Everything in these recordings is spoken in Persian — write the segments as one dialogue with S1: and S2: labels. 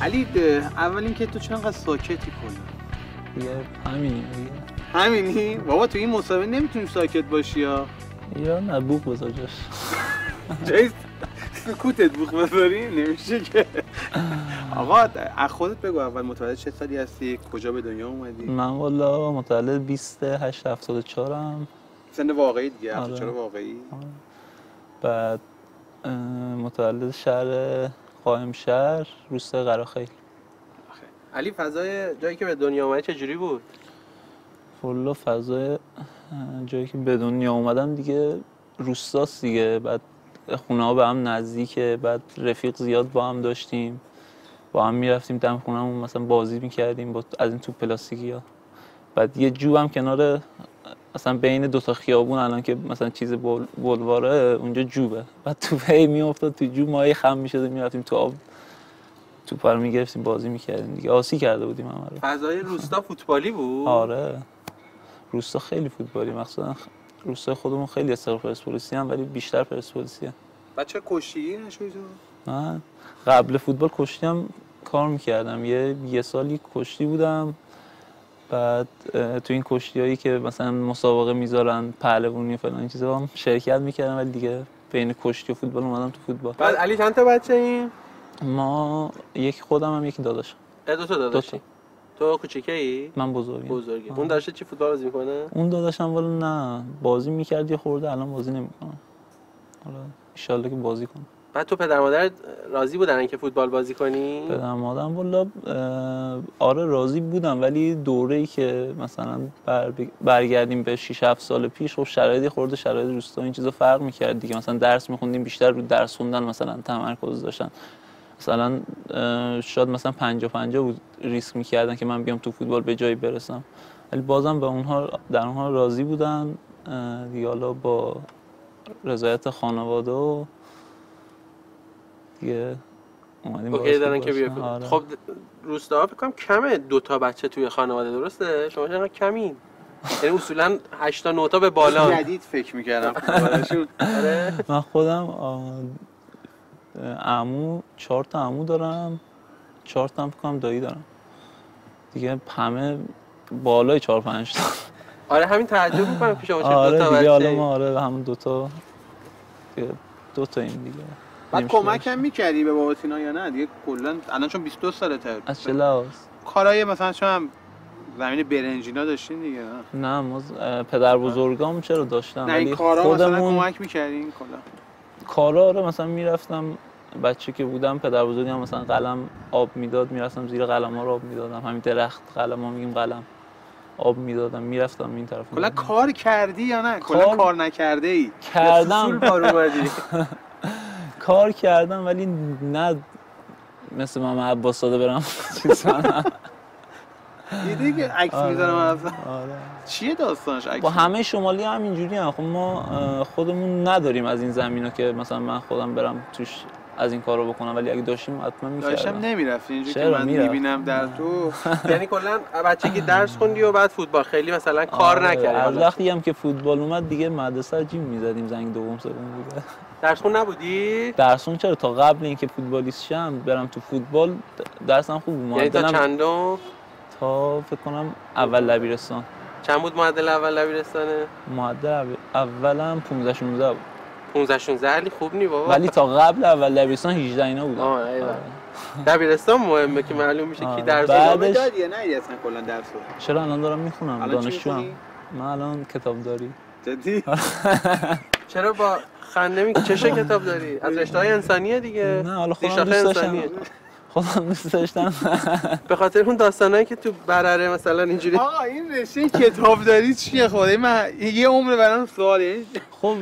S1: علی اول اینکه تو چقدر ساکتی کلا؟
S2: دیگه همینی.
S1: همینی؟ بابا تو این مسابقه نمیتونی ساکت باشی یا؟
S2: یا نه بوق بذار جاش.
S1: جای سکوتت بوق بذاری؟ نمیشه که. آقا از خودت بگو اول متولد چه سالی هستی؟ کجا به دنیا اومدی؟
S2: من والا متولد 28/74 ام.
S1: سن واقعی دیگه، 74 واقعی.
S2: بعد متولد شهر قائمشهر روستای قراخیل.
S3: علی فضای جایی که به دنیا اومدی چجوری بود؟
S2: والا فضای جایی که به دنیا اومدم دیگه روستاست دیگه، بعد خونه ها به هم نزدیکه، بعد رفیق زیاد با هم داشتیم، با هم میرفتیم دم خونه‌مون مثلا بازی میکردیم از این توپ پلاستیکی ها. بعد یه جو هم کنار مثلا بین دوتا خیابون الان که مثلا چیز بلواره اونجا جوبه، بعد توپ هی میافتاد تو جو، ما هی خم میشدیم میرفتیم تو آب توپ رو میگرفتیم بازی میکردیم دیگه، آسی کرده بودیم همه رو.
S3: فضای روستا فوتبالی بود؟
S2: آره روستا خیلی فوتبالی، مخصوصا روستای خودمون خیلی استقلال پرسپولیسی هم ولی بیشتر پرسپولیسی هم.
S1: بچه کشتی نشوی تو؟
S2: من قبل فوتبال کشتی هم کار میکردم، یه سالی کشتی بودم. بعد تو این کشتیایی که مثلا مسابقه میذارن پهلوانی و فلان این چیزا هم شرکت میکردم، ولی دیگه بین کشتی و فوتبال اومدم تو فوتبال.
S3: بعد علی چند تا بچه این؟
S2: ما یکی خودم هم یکی داداشم.
S3: دو تا داداشی؟ تو کوچیکه‌ای؟
S2: من بزرگم.
S3: بزرگی. اون داشته چی فوتبال بازی میکنه؟
S2: اون داداشم والا نه بازی میکرد یه خورده، الان بازی نمیکنه. حالا ان شاءالله که بازی کنه.
S3: بعد تو پدر مادرت راضی بودن اینکه فوتبال بازی کنی؟
S2: پدر مادرم والا آره راضی بودم، ولی دوره‌ای که مثلا برگردیم به 6-7 سال پیش خب شرایط روستا این چیزا فرق می‌کرد دیگه. مثلا درس می‌خوندیم بیشتر رو درس خوندن مثلا تمرکز داشتن، مثلا شاید مثلا 50-50 بود ریسک می‌کردن که من بیام تو فوتبال به جایی برسم، ولی بازم در اونها راضی بودن دیگه. حالا با رضایت خانواده و دیگه
S3: اوکی دارن که بیاد.
S2: آره.
S3: خب روستاها فکر کنم کمه 2 تا بچه توی خانواده، درسته؟ شما چقدر کمین؟ یعنی اصولا 8 تا 9 تا به بالا.
S1: جدید فکر می‌کردم فوتبالشون.
S3: آره.
S2: من خودم عمو 4 تا عمو دارم، 4 تا هم فکر کنم دایی دارم. دیگه همه بالای 4-5 تا.
S3: آره همین تعجب می‌کنم که شما چه 2
S2: آره
S3: تا
S2: دیگه
S3: بچه.
S2: حالا ما آره همون 2 تا دیگه 2 تا این دیگه.
S1: بعد کمک هم می‌کردی به بابات اینا یا نه؟ دیگه کلا الان چون 22 سالته.
S2: از چه لحاظ؟
S1: کارهای مثلا چون زمین برنجینا داشتین دیگه.
S2: نه ما پدر بزرگام چرا داشتن،
S1: نه این
S2: ولی
S1: کارا مثلا
S2: خودمون
S1: کمک می‌کردین کلا؟
S2: کارا آره مثلا میرفتم بچه که بودم پدر بزرگم مثلا قلم آب میداد، میرفتم زیر قلم‌ها رو آب میدادم، همین درخت قلم‌ها میگیم قلم آب میدادم، میرفتم این طرف.
S1: کلا کار کردی یا نه؟ کلا کار نکرده ای؟
S2: کردم.
S3: کار اومدی.
S2: کار کردم ولی نه مثل محمد عباس زاده برم چیز کنم.
S1: دیدی که عکس میذارم اصلا.
S2: آره.
S1: چیه داستانش عکس؟
S2: با همه شمالی هم اینجوری هم. خب ما خودمون نداریم از این زمینا که مثلا من خودم برم توش از این کارو بکنم، ولی اگه داشتیم حتما می‌کردم.
S1: داشتم نمیرفتی اینجوری که من میبینم در تو.
S3: یعنی کلا بچگی درس خوندی و بعد فوتبال خیلی مثلا کار نکردی؟
S2: از وقتی هم که فوتبال اومد دیگه مدرسه جیم می‌زدیم، زنگ دوم سوم بوده.
S3: درس خون نبودی؟
S2: درس خون چرا، تا قبل اینکه فوتبالیست شم برم تو فوتبال درسم خوب بود.
S3: یعنی تا چندم؟
S2: تا فکر کنم اول دبیرستان.
S3: چند بود معدل اول دبیرستانه؟
S2: معدل اولم 15-16 بود.
S3: 15-16 علی خوب نی بابا.
S2: ولی تا قبل اول دبیرستان 18 اینا بود.
S3: دبیرستان مهمه که معلوم میشه کی درس
S1: ادامه دادی یا نه اصلا کلا درسو؟
S2: چرا الان دارم میخونم، دانشجوام. من الان کتابداری.
S1: جدی؟
S3: چرا با خنده میگی چه کتاب داری؟ از رشته‌های انسانیه دیگه.
S2: نه حالا خودم دوست داشتم. خودم دوست داشتم.
S3: به خاطر اون داستانایی که تو برره مثلا اینجوری.
S1: آقا این رشته کتابداری چیه خدای من یه عمر برام سواله.
S2: خب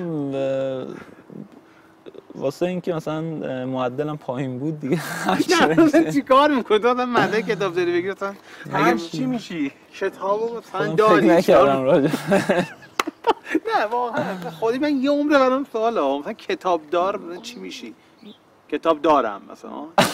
S2: واسه اینکه مثلا معدلم پایین بود دیگه.
S1: چیکار می‌کنی تو مثلا ماده کتابداری بگیر مثلا
S3: اگه چی میشی؟
S1: کتابو مثلا داری
S2: نکردم راجع.
S1: نه واقعا خودی من یه عمر برام سواله مثلا کتابدار چی میشی؟ کتاب دارم مثلا.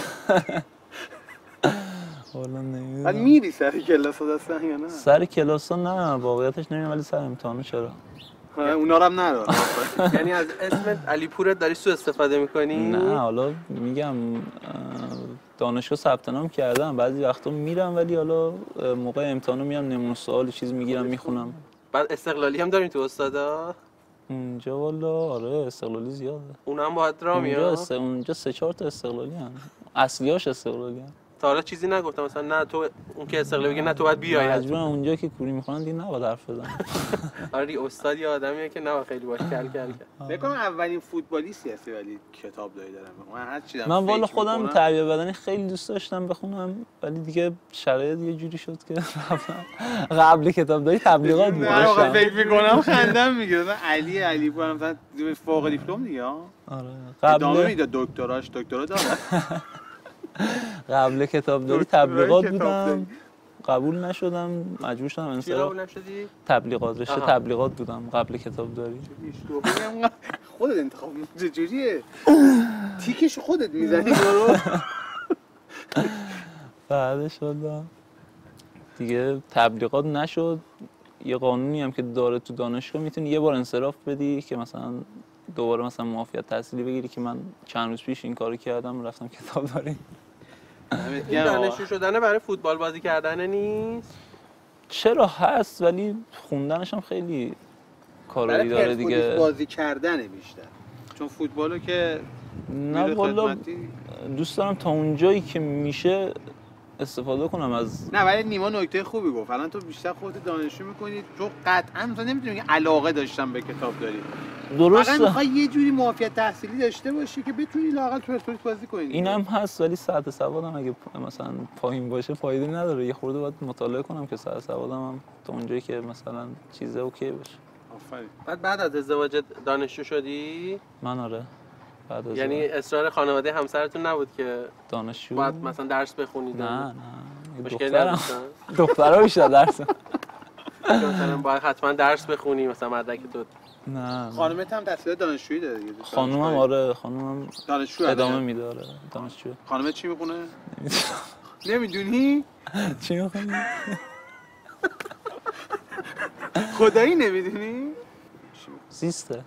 S2: والا نمیدونم.
S1: بعد میری سر کلاس اصلا یا نه؟
S2: سر کلاس نه واقعیتش نمیدونم، ولی سر امتحانا چرا.
S1: اونا رو هم ندارم.
S3: یعنی از اسم علی پورت داری سوء استفاده میکنی؟
S2: نه حالا میگم دانشگاه ثبت نام کردم، بعضی وقتا میرم ولی حالا موقع امتحانو میام نمونه سوال چیز میگیرم میخونم.
S3: بعد استقلالی هم دارین تو استادا؟
S2: اونجا والا آره استقلالی زیاده.
S3: اونم باید را میاد.
S2: اونجا 3-4 تا استقلالی هم. اصلیاش استقلالی هم.
S3: تا حالا چیزی نگفتم مثلا نه تو اون که استقلالی بگه نه تو باید بیای؟
S2: مجبورم اونجا که کوری میخونن دیگه نباید حرف بزنم.
S3: آره استاد یه آدمیه که نه خیلی باش کل کرد.
S1: فکر کنم اولین فوتبالیستی هستی ولی کتاب داری دارم. من هر چی
S2: من والا خودم تربیت بدنی خیلی دوست داشتم بخونم ولی دیگه شرایط یه جوری شد که قبل کتاب داری تبلیغات بود.
S1: من فکر میکنم خندم میگیره. علی بود مثلا فوق دیپلم دیگه. آره ادامه میداد دکترا داره.
S2: قبل کتاب داری تبلیغات بودم، قبول نشدم، مجبور شدم انصراف.
S3: قبول نشدی؟
S2: تبلیغات، رشته تبلیغات بودم قبل کتاب داری.
S1: خودت انتخاب چجوریه؟ تیکش خودت میزنی برو.
S2: بعدش شدم دیگه تبلیغات نشد. یه قانونی هم که داره تو دانشگاه میتونی یه بار انصراف بدی که مثلا دوباره مثلا معافیت تحصیلی بگیری که من چند روز پیش این کارو کردم، رفتم کتاب داری.
S3: این دانشجو شدن برای فوتبال بازی کردن نیست؟
S2: چرا هست ولی خوندنش هم خیلی کارایی داره دیگه.
S1: برای بازی کردنه بیشتر، چون فوتبالو که
S2: نه والا دوست دارم تا اونجایی که میشه استفاده کنم از.
S1: نه ولی نیما نکته خوبی گفت. الان تو بیشتر خودت دانشجو میکنی تو قطعا مثلا نمیتونی علاقه داشتم به کتاب داری.
S2: درسته.
S1: فقط میخوای یه جوری معافیت تحصیلی داشته باشی که بتونی لااقل پرسپولیس بازی کنی.
S2: اینم هست ولی سطح سوادم اگه مثلا پایین باشه فایده نداره. یه خورده باید مطالعه کنم که سطح سوادم هم تا اونجایی که مثلا چیزه اوکی باشه.
S1: آفرین.
S3: بعد از ازدواج دانشجو شدی؟
S2: من آره. بعد از
S3: یعنی اصرار خانواده همسرتون نبود که
S2: دانشجو
S3: باید مثلا درس بخونید؟
S2: نه
S3: دخترها
S2: بیشتر درس
S3: مثلا باید حتما درس بخونی مثلا مدرک تو.
S2: نه
S1: خانومت هم تحصیلات دانشجویی داره دیگه؟
S2: خانومم آره، خانومم
S1: دانشجو
S2: ادامه میده. آره دانشجو.
S1: خانومت چی میخونه؟ نمیدونی؟
S2: چی میخونی؟
S1: خدایی نمیدونی؟
S2: زیسته.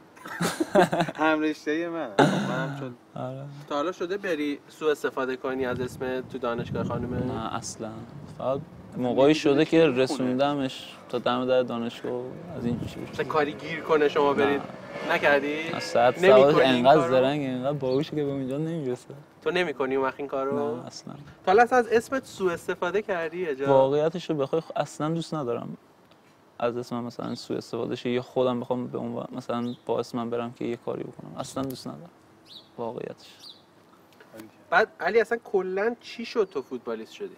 S1: هم رشته منم چون
S2: آره.
S3: تا حالا شده بری سوء استفاده کنی از اسم تو دانشگاه خانومه؟
S2: نه اصلا. فقط موقعی شده که رسوندمش تا دم در دانشگاه از این چیز.
S3: مثلا کاری گیر کنه شما برید؟ نکردی؟
S2: اصلا سوادش انقدر زرنگ انقدر باهوشه که به اونجا نمیرسه.
S3: تو نمی‌کنی اون وقت این کارو؟
S2: نه اصلا.
S3: تا حالا از اسمت سوء استفاده کردی اجا؟
S2: واقعیتش رو بخوای اصلا دوست ندارم از اسمم مثلا سوء استفاده شه یا خودم بخوام به اون مثلا با اسمم برم که یه کاری بکنم. اصلا دوست ندارم واقعیتش.
S3: بعد علی اصلا کلا چی شد تو فوتبالیست شدی؟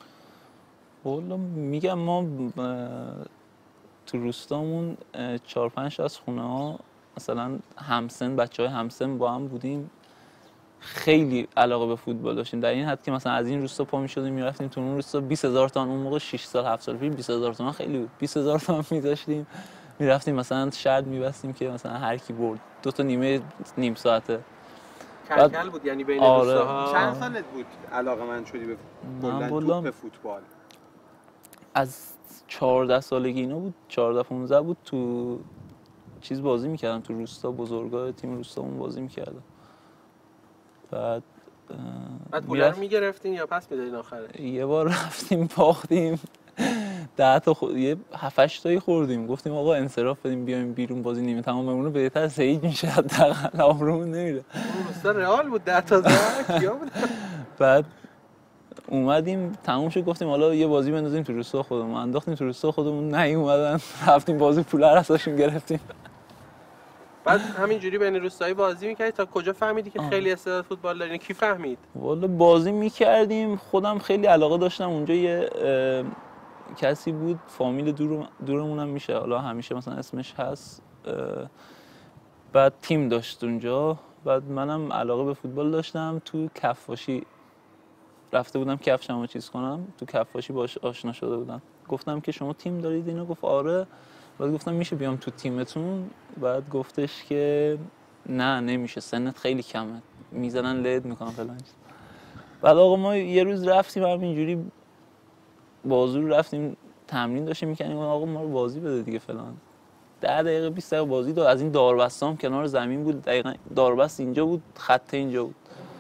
S2: والا میگم ما تو روستامون 4-5 تا از خونه‌ها مثلا همسن بچه‌های همسن با هم بودیم، خیلی علاقه به فوتبال داشتیم در این حد که مثلا از این روستا پا می‌شدیم می‌رفتیم تو اون روستا 20000 تومان. اون موقع 6 سال 7 سال پیش 20000 تومان خیلی بود. 20000 تومان می‌ذاشتیم می‌رفتیم مثلا شرط می‌بستیم که مثلا هر کی برد 2 تا نیمه نیم ساعته.
S3: کلکل بود یعنی بین
S2: آره.
S3: دوستاها.
S1: چند سالت بود علاقه من شدی به به فوتبال؟
S2: از 14 سالگی اینا بود، 14 15 بود تو چیز بازی می‌کردم تو روستا، بزرگای تیم روستامون بازی می‌کردم. بعد
S3: پولا رو میگرفتین یا پس میدادین آخره؟
S2: یه بار رفتیم باختیم 10 تا یه 7-8 تایی خوردیم، گفتیم آقا انصراف بدیم بیایم بیرون بازی نیمه تمام بمونه بهتر سعید میشه حداقل آبرومون نمیره.
S3: اون روستا رئال بود 10 تا زد کیا بود؟
S2: بعد اومدیم تموم شد گفتیم حالا یه بازی بندازیم تو روستا خودمون، انداختیم تو روستا خودمون اومدن رفتیم بازی پولا رو ازشون گرفتیم.
S3: بعد همینجوری بین روستایی بازی می‌کردی تا کجا فهمیدی که خیلی استعداد فوتبال داری؟ کی فهمید؟
S2: والا بازی می‌کردیم، خودم خیلی علاقه داشتم. اونجا یه کسی بود فامیل دورمونم میشه، حالا همیشه مثلا اسمش هست. بعد تیم داشت اونجا، بعد منم علاقه به فوتبال داشتم. تو کفاشی رفته بودم کفشمو چیز کنم، تو کفاشی باش آشنا شده بودم. گفتم که شما تیم دارید؟ اینو گفت آره. بعد گفتم میشه بیام تو تیمتون؟ بعد گفتش که نه نمیشه، سنت خیلی کمه، میزنن لید میکنن فلان. بعد آقا ما یه روز رفتیم همینجوری بازور رفتیم تمرین داشتیم میکنیم، آقا ما رو بازی بده دیگه فلان. 10 دقیقه 20 دقیقه بازی داد. از این داربستام کنار زمین بود، دقیقاً داربست اینجا بود، خط اینجا بود.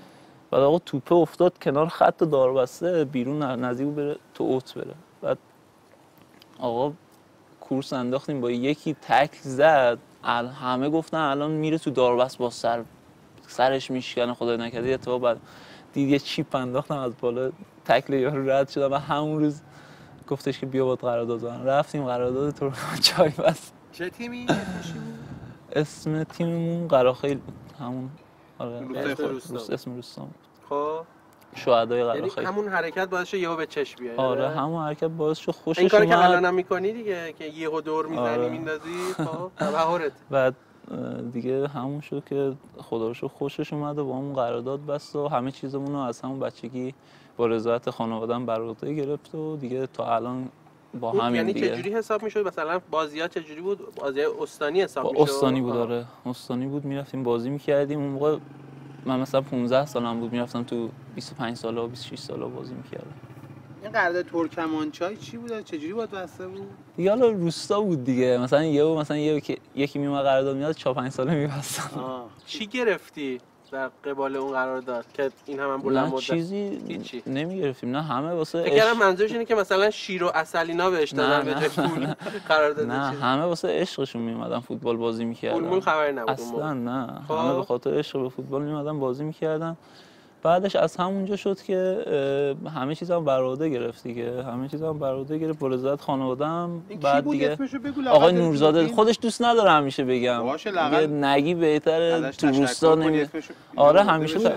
S2: بعد آقا توپه افتاد کنار خط داربسته بیرون، نزدیک بره تو اوت بره. بعد آقا کورس انداختیم با یکی تکل زد، همه گفتن الان میره تو داربست با سرش میشکنه، خدای نکرده اتفاق. بعد دید یه چیپ انداختم از بالا، تکل یارو رد شدم و همون روز گفتش که بیا باید قرارداد بزنم. رفتیم قرارداد تورنمنت چای بست.
S1: چه تیمی اسمش بود؟
S2: اسم تیممون قراخیل بود، همون آره اسم روستا بود.
S3: خب
S2: شهدای قراخیل.
S3: یعنی همون حرکت باعث شد یهو به چشم بیاد.
S2: آره همون حرکت باعث شد خوشش
S3: این کاری
S2: اومد.
S3: که الانم می‌کنی دیگه که یهو دور میزنی
S2: آره.
S3: میندازی، خب تبهرت.
S2: بعد دیگه همون شد که خدا رو شکر خوشش اومد و با همون قرارداد بست و همه چیزمون رو از همون بچگی با رضایت خانواده‌ام بر عهده گرفت و دیگه تا الان با همین
S3: یعنی
S2: دیگه.
S3: چجوری حساب میشد؟ مثلا بازی‌ها چجوری بود؟ بازی استانی حساب میشد؟
S2: استانی بود. آره استانی بود، میرفتیم بازی میکردیم. اون موقع من مثلا 15 سالم بود، میرفتم تو 25 ساله و 26 ساله بازی میکردم.
S1: این قرارداد ترکمانچای چی بود؟ چجوری بود بسته بود؟
S2: دیگه حالا روستا بود دیگه، مثلا یکی میومد قرارداد میاد 4 5 ساله میبستن.
S3: چی گرفتی در قبال اون قرارداد که این هم بلند مدت؟
S2: چیزی نمیگرفتیم، نه همه واسه
S3: فکر کردم منظورش اینه که مثلا شیر و عسل اینا بهش دادن به جای پول قرارداد.
S2: نه همه واسه عشقشون میومدن فوتبال بازی میکردن.
S3: پول خبری نبود
S2: اصلا نه، همه به خاطر عشق به فوتبال میومدن بازی میکردن. بعدش از همونجا شد که همه چیزام بر عهده گرفت دیگه، همه چیزام بر عهده گرفت با رضایت خانواده‌ام. بعد دیگه آقای نورزاده خودش دوست نداره همیشه بگم، دیگه نگی بهتره تو روستا نمی. آره همیشه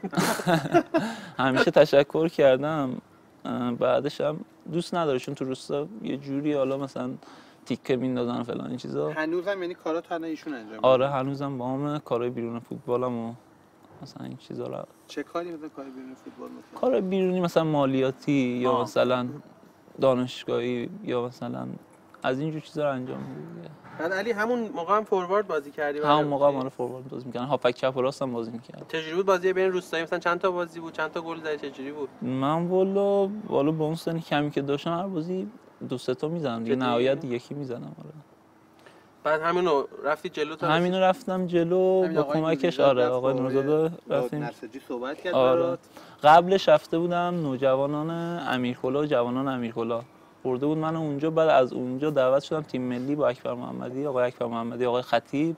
S2: همیشه تشکر کردم. بعدش هم دوست نداره چون تو روستا یه جوری حالا مثلا تیکه میندازن فلان این چیزا.
S1: هنوزم یعنی کارا تنها ایشون انجام میده؟
S2: آره هنوزم با هم کارهای بیرون فوتبالم و مثلا این چیزا رو.
S1: چه کاری مثلا کار بیرون فوتبال مثلا؟
S2: کار بیرونی مثلا مالیاتی یا مثلا دانشگاهی یا مثلا از اینجور چیزا رو انجام میدم.
S3: بعد علی همون موقع هم فوروارد بازی کردی؟
S2: همون موقع هم فوروارد بازی می‌کردم، هافک چپ و راست هم بازی می‌کردم.
S3: چجوری بود بازی بین روستایی؟ مثلا چند تا بازی بود؟ چند تا گل زدی؟ چجوری بود؟
S2: من والا با اون سنی کمی که داشتم هر بازی 2 3 تا می‌زدم دیگه، نهایت یکی می‌زدم. آره
S3: بعد همینو رفتی جلو؟ تا
S2: همینو رفتم جلو با کمکش. آره آقای نورزاده رفتیم
S1: نساجی صحبت کرد برات.
S2: قبلش رفته بودم نوجوانان امیرکلا و جوانان امیرکلا، برده بود منو اونجا. بعد از اونجا دعوت شدم تیم ملی با اکبر محمدی، آقای اکبر محمدی، آقای خطیب.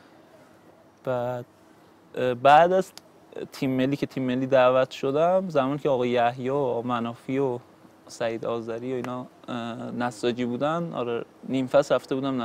S2: بعد از تیم ملی دعوت شدم، زمانی که آقای یحیی و آقای منافی و سعید آذری و اینا نساجی بودن، آره نیم فصل رفته بودم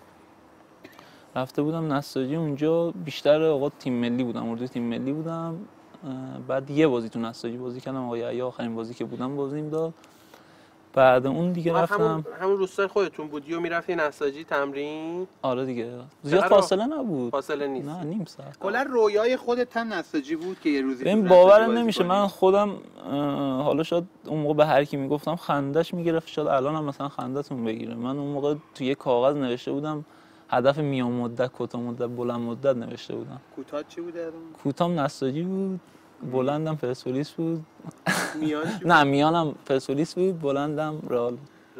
S2: نساجی. اونجا بیشتر آقا تیم ملی بودم، اردوی تیم ملی بودم. بعد یه بازی تو نساجی بازی کردم، آقای یحیی آخرین بازی که بودم بازیم داد. بعد اون دیگه رفتم
S3: همون روستای خودتون بودی و میرفتی نساجی تمرین؟
S2: آره دیگه زیاد فاصله نبود.
S3: فاصله نیست.
S2: نه نیم ساعت.
S1: کلا رویای خودت هم نساجی بود که یه روزی
S2: این باورم نمیشه. من خودم حالا شاید اون موقع به هر کی میگفتم خندش میگرفت، شاید الانم مثلا خندتون بگیره. من اون موقع تو یه کاغذ نوشته بودم هدف میان مدت، کوتاه مدت، بلند مدت نوشته بودم.
S1: کوتاه چی بود الان؟
S2: کوتاهم نساجی بود، بلندم پرسپولیس بود.
S1: میان
S2: نه میانم پرسپولیس بود، بلندم رئال.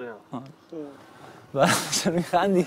S2: بعد چرا میخندی؟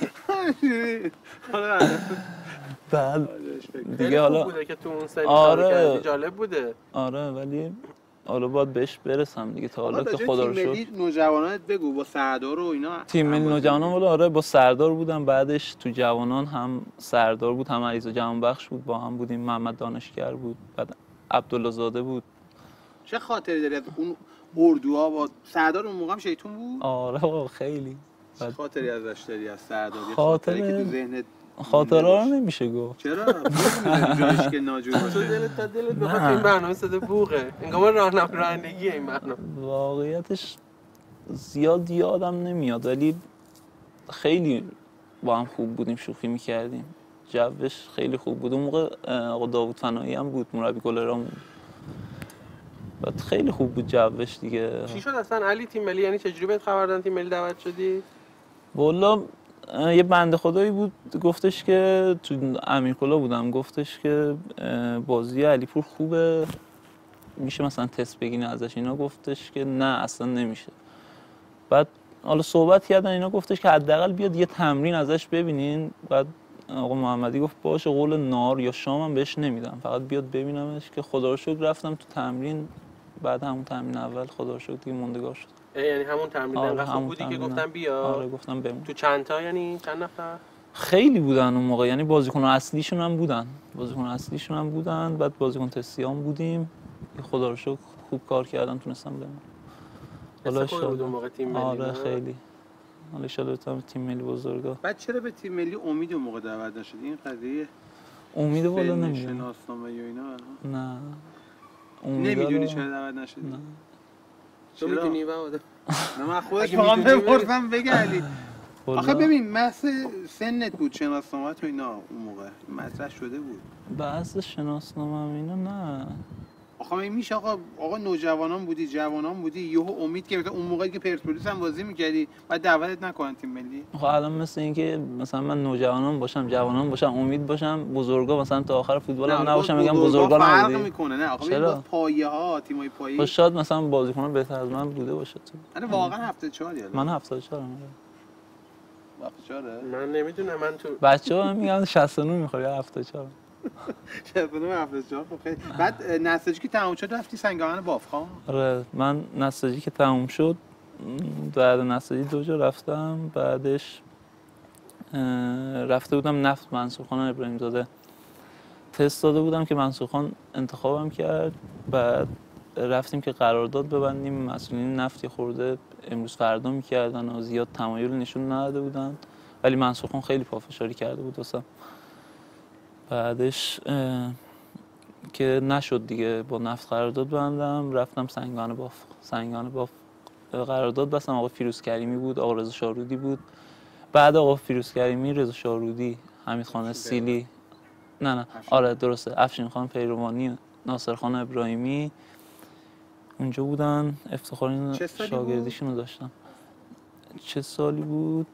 S2: بعد دیگه حالا
S3: بوده که تو اون سری کار جالب بوده.
S2: آره ولی حالا باید بهش برسم دیگه. تا حالا که خدا رو شکر.
S1: تیم ملی نوجوانانت بگو با سردار و اینا.
S2: تیم ملی نوجوانان والا آره با سردار بودم. بعدش تو جوانان هم سردار بود، هم علیرضا جوانبخش بود، با هم بودیم. محمد دانشگر بود، بعد عبدالله زاده بود.
S1: چه خاطری داری از اون اردوها؟ با سردار اون موقع هم شیطون بود؟
S2: آره خیلی.
S1: چه خاطری ازش داری از سردار؟
S2: خاطری
S1: که تو ذهنت
S2: خاطرها رو نمیشه گفت.
S1: چرا؟ جایش که ناجور باشه.
S3: تو دلت بخواد این برنامه صدا بوقه. انگار رانندگی این برنامه.
S2: واقعیتش زیاد یادم نمیاد ولی خیلی با هم خوب بودیم، شوخی میکردیم، جوش خیلی خوب بود. اون موقع آقا داوود فنایی هم بود، مربی گلرام. بعد خیلی خوب بود جوش دیگه.
S3: چی شد اصلا علی تیم ملی؟ یعنی چجوری بهت خبر دادن تیم ملی دعوت شدی؟
S2: والا یه بنده خدایی بود گفتش که تو امیرکلا بودم، گفتش که بازی علیپور خوبه، میشه مثلا تست بگیرین ازش. اینا گفتش که نه اصلا نمیشه. بعد حالا صحبت کردن، اینا گفتش که حداقل بیاد یه تمرین ازش ببینین. بعد آقا محمدی گفت باشه قول نهار یا شامم بهش نمیدم، فقط بیاد ببینمش، که خدا رو شکر رفتم تو تمرین. بعد همون تمرین اول خدا رو شکر دیگه موندگار شد.
S3: یعنی همون تمرین انقدر خوب بودی که گفتم بیا؟
S2: آره گفتم بمون.
S3: تو چند تا یعنی چند نفر؟
S2: خیلی بودن اون موقع، یعنی بازیکن اصلیشون هم بودن، بعد بازیکن تستیام بودیم. خدا رو شکر خوب کار کردن تونستم بمونم.
S3: حالا بود اون موقع تیم ملی.
S2: آره خیلی. حالا ان شاء الله تیم ملی بزرگا.
S1: بعد چرا به تیم ملی امید اون موقع دعوت نشد؟ این قضیه
S2: امید والا نمیدونم.
S1: شناسنامه یا اینا
S2: نه.
S1: نمیدونی چرا دعوت نشد؟
S2: نه.
S3: تو میدونی بعد؟
S1: نه من خودش واقعا بپرسم بگه علی. آخه ببین محض سنت بود شناسنامه تو اینا اون موقع مطرح شده بود.
S2: بحث شناسنامه اینا نه.
S1: آخه این میشه آقا نوجوانان بودی، جوانان بودی، یهو امید که اون موقعی که پرسپولیس هم بازی می‌کردی بعد دعوتت نکنن تیم ملی.
S2: خب الان مثل اینکه مثلا من نوجوانان باشم، جوانان باشم، امید باشم، بزرگا مثلا تا آخر فوتبال هم نباشم میگم بزرگا
S1: فرق
S2: نبودی.
S1: میکنه. نه آخه ببین پایه‌ها تیمای پایه.
S2: خب شاید مثلا بازیکن بهتر از من بوده باشه تو.
S1: آره واقعا 74 یاده.
S2: من 74 ام.
S1: 74
S3: من نمیدونم. من تو
S2: بچه‌ها میگن 69 میخوری 74.
S1: 69 74 خب خیلی. بعد نساجی که تموم شد رفتی سنگاهن بافخان؟
S2: آره من نساجی که تموم شد بعد نساجی 2 جا رفتم، بعدش رفته بودم نفت منصور خان ابراهیم زاده تست داده بودم که منصور خان انتخابم کرد. بعد رفتیم که قرارداد ببندیم، مسئولین نفتی خورده امروز فردا میکردن و زیاد تمایل نشون نداده بودن، ولی منصور خان خیلی پافشاری کرده بود واسم. بعدش که نشد دیگه با نفت قرارداد ببندم، رفتم سنگان باف قرارداد بستم. آقا فیروز کریمی بود، آقا رضا شارودی بود. بعد آقا فیروز کریمی، رضا شارودی، حمید خان سیلی، نه آره درسته، افشین خان پیروانی، ناصر خان ابراهیمی اونجا بودن. افتخار این شاگردیشون رو داشتم. چه سالی بود؟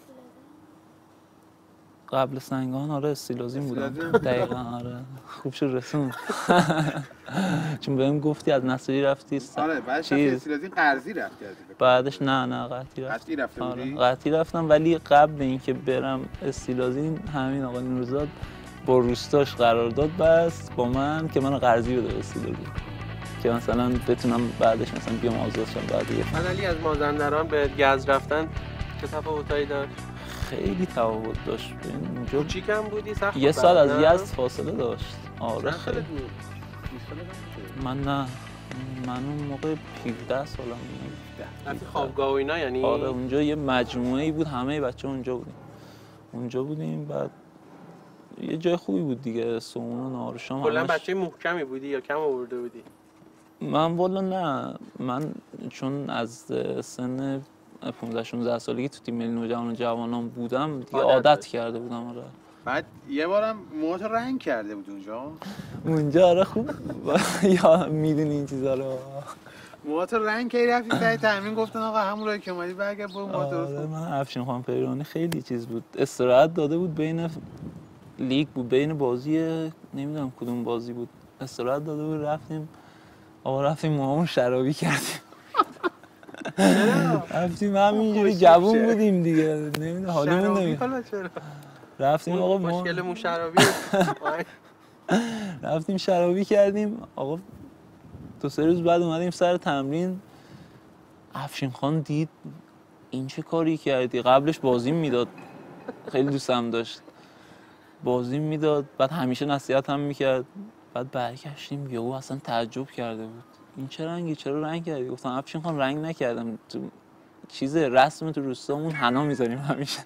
S2: قبل سنگان آره استیلازین بودم دقیقاً. آره خوب شد رسون. چون بهم گفتی از نساجی رفتی
S1: آره بعدش استیلازین قرضی رفتی.
S2: بعدش نه قطعی رفتم. آره قطعی رفتم، ولی قبل اینکه برم استیلازین همین آقا نورزاد با روستاش قرارداد بست با من که منو قرضی بده استیلازین که مثلا بتونم بعدش مثلا بیام آزاد شم. بعد
S3: علی از مازندران به گز رفتن چه تفاوتایی داشت؟
S2: خیلی تفاوت داشت. اونجا
S3: کوچیکم بودی سخت؟
S2: یه سال از یزد فاصله داشت. آره خیلی. من اون موقع 17 سالم بود.
S3: رفتی خوابگاه و اینا یعنی؟
S2: آره اونجا یه مجموعه‌ای بود، همه بچه‌ها اونجا بودیم. بعد یه جای خوبی بود دیگه، صبحونه و نهار و شام.
S3: کلا بچه محکمی بودی یا کم آورده بودی؟
S2: من والا نه، من چون از سن 15-16 سالگی تو تیم ملی نوجوان و جوانان بودم دیگه عادت کرده بودم. آره
S1: بعد یه بارم موهاتو رنگ کرده بود
S2: اونجا آره خوب. یا میدونی این چیزا رو
S1: موهاتو رنگ کردی رفتی سر تمرین گفتن آقا همون راهی که اومدی برگرد برو موهات درست کن.
S2: من افشین خان پیروانی خیلی چیز بود، استراحت داده بود بین لیگ بود، بین بازی نمیدونم کدوم بازی بود استراحت داده بود، رفتیم موهامون شرابی کردیم. رفتیم همینجوری جوون بودیم دیگه، نمیدونم حالمون نمیاد. رفتیم آقا
S3: مشکل مو شرابی
S2: رفتیم شرابی کردیم. آقا 2-3 روز بعد اومدیم سر تمرین، افشین خان دید این چه کاری کردی؟ قبلش بازیم میداد، خیلی دوستم داشت، بازیم میداد، بعد همیشه نصیحت هم میکرد. بعد برگشتیم یهو اصلا تعجب کرده بود، این چه رنگی؟ چرا رنگ کردی؟ گفتم افشین خان رنگ نکردم، تو چیز رسم تو روستامون حنا میذاریم همیشه.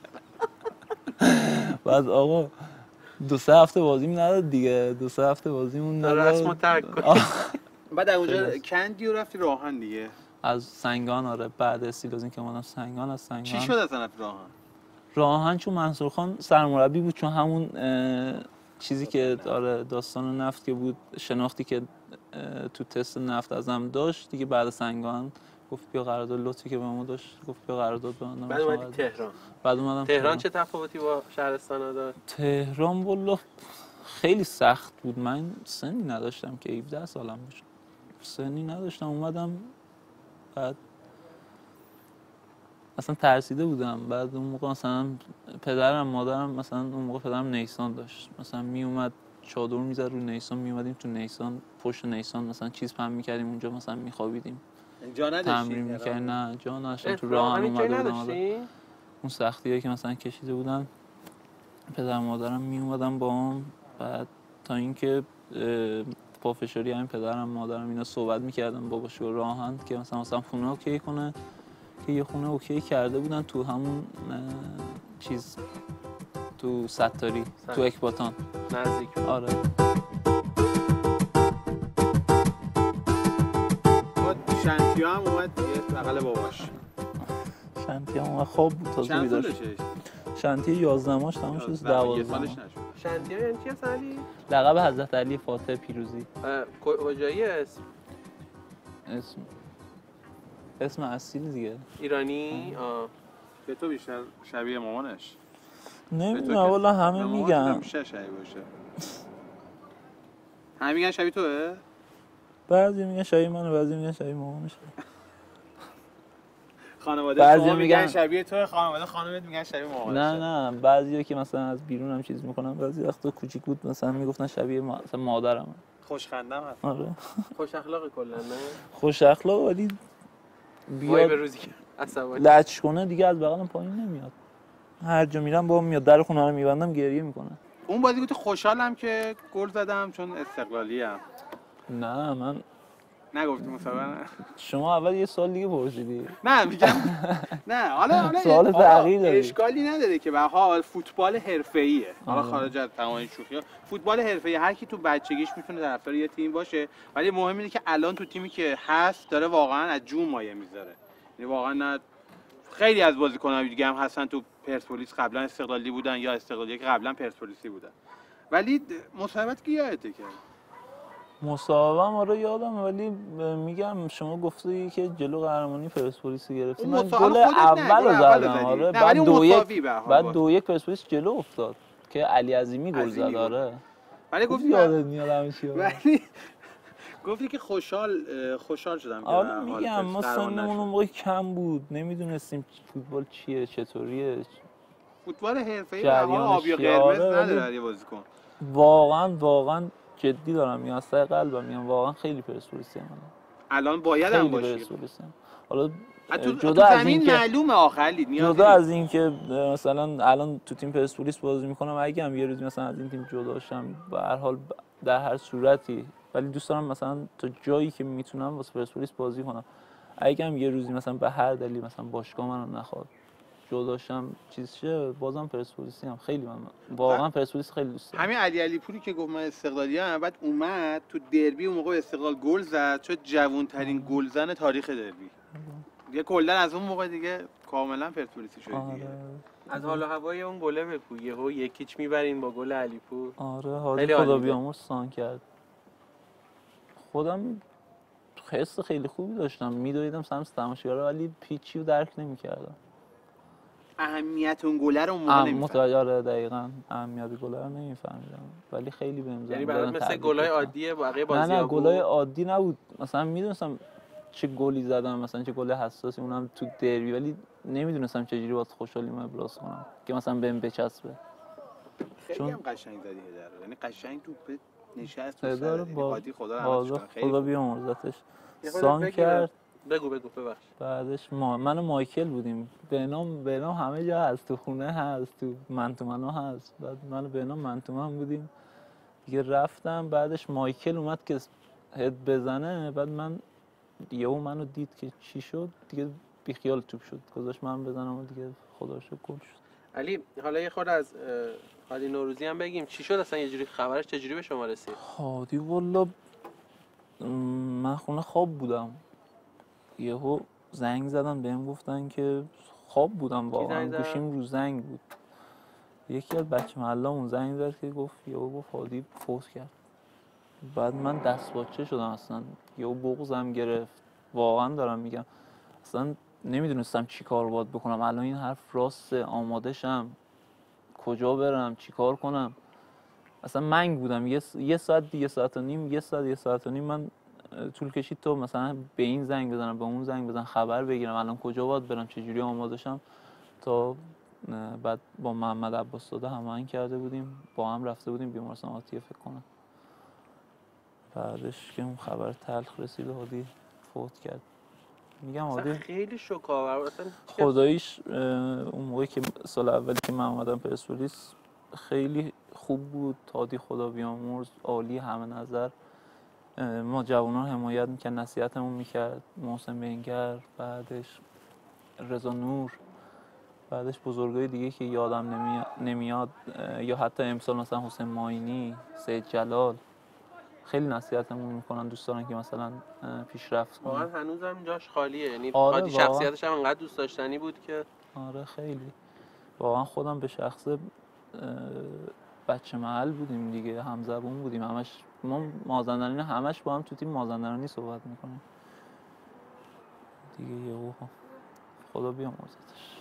S2: بعد آقا 2-3 هفته بازیم نداد دیگه، 2-3 هفته بازیمون نداد،
S3: رسمو ترک کن.
S1: بعد اونجا کندی و رفتی راهن دیگه.
S2: از سنگان آره بعد استیلازین که اومدم سنگان، از سنگان
S1: چی شد اصلا
S2: راهن چون منصور خان سرمربی بود، چون همون چیزی که آره داستان نفت که بود، شناختی که تو تست نفت ازم داشت دیگه، بعد سنگان گفت بیا قرارداد، لطفی که به ما داشت گفت بیا قرارداد ببندم.
S3: بعد اومدی تهران.
S2: بعد اومدم
S3: تهران. چه تفاوتی با شهرستان داشت؟
S2: تهران والله خیلی سخت بود، من سنی نداشتم که 17 سالم بود، سنی نداشتم. اومدم بعد مثلا ترسیده بودم. بعد اون موقع مثلا پدرم مادرم مثلا اون موقع پدرم نیسان داشت، مثلا می اومد چادر می‌زد رو نیسان، می اومدیم تو نیسان، پشت نیسان مثلا چیز پهن می‌کردیم اونجا، مثلا می‌خوابیدیم،
S1: جا نداشتی
S2: تمرین می‌کردیم. نه جا نداشتم، تو راهن اومده بودم. اون سختیایی که مثلا کشیده بودن پدر مادرم می اومدن با هم. بعد تا اینکه پافشاری همین پدرم مادرم اینا صحبت می‌کردن باباشو راهن که مثلا خونه اوکی کنه، که یه خونه اوکی کرده بودن تو همون چیز تو ستاری تو اکباتان
S3: نزدیک.
S2: آره.
S1: شنتیا هم اومد دیگه بغل باباش.
S2: شنتیا هم خواب بود تازه بیدار شد. شنتیا 11 ماش تموم شد، 12
S1: سالش نشد.
S3: شنتیا یعنی چی اصلا علی؟
S2: لقب حضرت علی فاتح پیروزی.
S3: کجایی
S2: اسم اصیل دیگه
S3: ایرانی.
S1: به تو بیشتر شبیه مامانش
S2: نمیدونم والا، همه میگن
S1: میشه شبیه باشه. همه میگن شبیه توه؟
S2: بعضی میگن شبیه منه، بعضی میگن شبیه مامانشه.
S1: خانواده شما میگن شبیه توه، خانواده خانمت میگن شبیه مامانشه.
S2: نه بعضیا که مثلا از بیرون هم چیز میکنن، بعضی وقتا کوچیک بود مثلا میگفتن شبیه مثلا مادرم.
S1: خوشخندم هست.
S2: آره
S3: خوش اخلاق کلا. نه
S2: خوش اخلاق، ولی
S3: بیاد به روزی که عصبانی
S2: لچ کنه دیگه از بغلم پایین نمیاد. هر جا میرم با میاد، در خونه رو میبندم گریه میکنه.
S1: اون بازی گفت خوشحالم که گل زدم چون استقلالی ام.
S2: نه من
S1: نگفتم مسابقه.
S2: شما اول یه سال دیگه پرسیدی.
S1: نه میگم نه حالا
S2: سوال تغییر داره.
S1: اشکالی نداره که به حال فوتبال حرفه‌ایه. حالا خارج از تمام شوخی‌ها فوتبال حرفه‌ای هر کی تو بچگیش میتونه طرفدار یه تیم باشه، ولی مهم اینه که الان تو تیمی که هست داره واقعا از جون مایه میذاره. یعنی واقعا نه خیلی از بازیکن‌ها دیگه هم هستن تو پرسپولیس قبلا استقلالی بودن یا استقلالی که قبلا پرسپولیسی بودن. ولی مصاحبت کی یادته که
S2: مصاحبه‌ام آره یادم، ولی میگم شما گفتی که جلو قهرمانی پرسپولیس گرفتی، من گل اولو زدم. آره بعد 2-1 پرسپولیس جلو افتاد که علی عظیمی گل زد. آره
S1: ولی گفتی
S2: یادت میاد همین چیزا.
S1: ولی گفتی که خوشحال شدم که
S2: آره میگم ما سنمون اون موقع کم بود، نمیدونستیم فوتبال چیه چطوریه.
S1: فوتبال حرفه‌ای به حال آبی و قرمز نداره یه بازیکن.
S2: واقعا جدی دارم میگم، از ته قلبم میگم واقعا خیلی پرسپولیسی من
S1: الان باید هم باشی.
S2: حالا
S1: جدا از این که معلومه آخری
S2: جدا از این که مثلا الان تو تیم پرسپولیس بازی میکنم، اگه هم یه روز مثلا از این تیم جدا شم به هر حال در هر صورتی، ولی دوست دارم مثلا تا جایی که میتونم واسه پرسپولیس بازی کنم. اگه هم یه روزی مثلا به هر دلیل مثلا باشگاه منو نخواد جدا شم چیز شه، بازم پرسپولیسی هم خیلی من واقعا پرسپولیس خیلی دوست دارم.
S1: همین علی پوری که گفت من استقلالی ام، بعد اومد تو دربی اون موقع استقلال گل زد، شد جوان‌ترین گلزن تاریخ دربی. دیگه کلا از اون موقع دیگه کاملا پرسپولیسی شد دیگه.
S3: از حال و هوای اون گله بگو، یهو یکیچ میبرین با گل علیپور.
S2: آره حالا خدا بیامرز سان کرد. خودم حس خیلی خوبی داشتم، میدویدم سمت تماشاگرها، ولی پیچی رو درک نمی‌کردم.
S1: اهمیت اون گله رو موقع نمی‌فهمیدم.
S2: آره دقیقاً اهمیت گله رو نمی‌فهمیدم، ولی خیلی بهم زنگ
S3: یعنی برات مثل گلای عادیه بقیه بازی‌ها بود.
S2: نه گلای عادی نبود، مثلا میدونستم چه گلی زدم، مثلا چه گل حساسی اونم تو دربی، ولی نمیدونستم چجوری واسه خوشحالیمو ابراز کنم که مثلا بهم بچسبه.
S1: خیلی هم قشنگ زدی هدر، یعنی قشنگ توپ نشست تو سر عادی.
S2: خدا بیامرزتش سان کرد.
S3: بگو ببخش.
S2: بعدش من و مایکل بودیم، بهنام همه جا هست، تو خونه هست، تو منتومنا هست. بعد من و بهنام منتومن بودیم دیگه، رفتم بعدش مایکل اومد که هد بزنه، بعد من یهو منو دید که چی شد دیگه، بیخیال توپ شد، گذاشت من بزنم و دیگه خدا رو شکر گل شد.
S3: علی حالا یه خورده از هادی نوروزی هم بگیم، چی شد اصلا، یه جوری خبرش چجوری به شما رسید؟
S2: هادی والا من خونه خواب بودم، یهو زنگ زدن بهم گفتن که خواب بودم، واقعا گوشیم رو زنگ بود، یکی از بچه محله‌مون زنگ زد که گفت هادی فوت کرد. بعد من دستپاچه شدم، اصلا یهو بغضم گرفت، واقعا دارم میگم، اصلا نمیدونستم چی کار باید بکنم. الان این حرف راسته، آماده شم، کجا برم، چی کار کنم، اصلا منگ بودم. یه ساعت و نیم من طول کشید تو مثلا به این زنگ بزنم به اون زنگ بزنم خبر بگیرم الان کجا باید برم چجوری آماده‌شم. تا بعد با محمد عباس زاده هماهنگ کرده بودیم، با هم رفته بودیم بیمارستان آتیه فکر کنم. بعدش که اون خبر تلخ رسید هادی فوت کرد. میگم هادی
S3: خیلی شوک‌آور بود.
S2: خداییش اون موقعی که سال اولی که من اومدم پرسپولیس خیلی خوب بود. هادی خدا بیامرز عالی همه نظر، ما جوانان رو حمایت میکرد، نصیحتمون میکرد. محسن بنگر، بعدش رضا نور، بعدش بزرگای دیگه که یادم نمیاد یا حتی امسال مثلا حسین ماینی، سید جلال خیلی نصیحتمون میکنن، دوست دارن که مثلا پیشرفت کنیم.
S3: واقعا هنوزم جاش خالیه، یعنی
S2: آره
S3: هادی شخصیتش هم انقدر دوست داشتنی بود که
S2: آره خیلی. واقعا خودم به شخصه بچه محل بودیم دیگه، همزبون بودیم، همش ما مازندرانی همش با هم تو تیم مازندرانی صحبت میکنیم دیگه. یهو خدا بیامرزتش.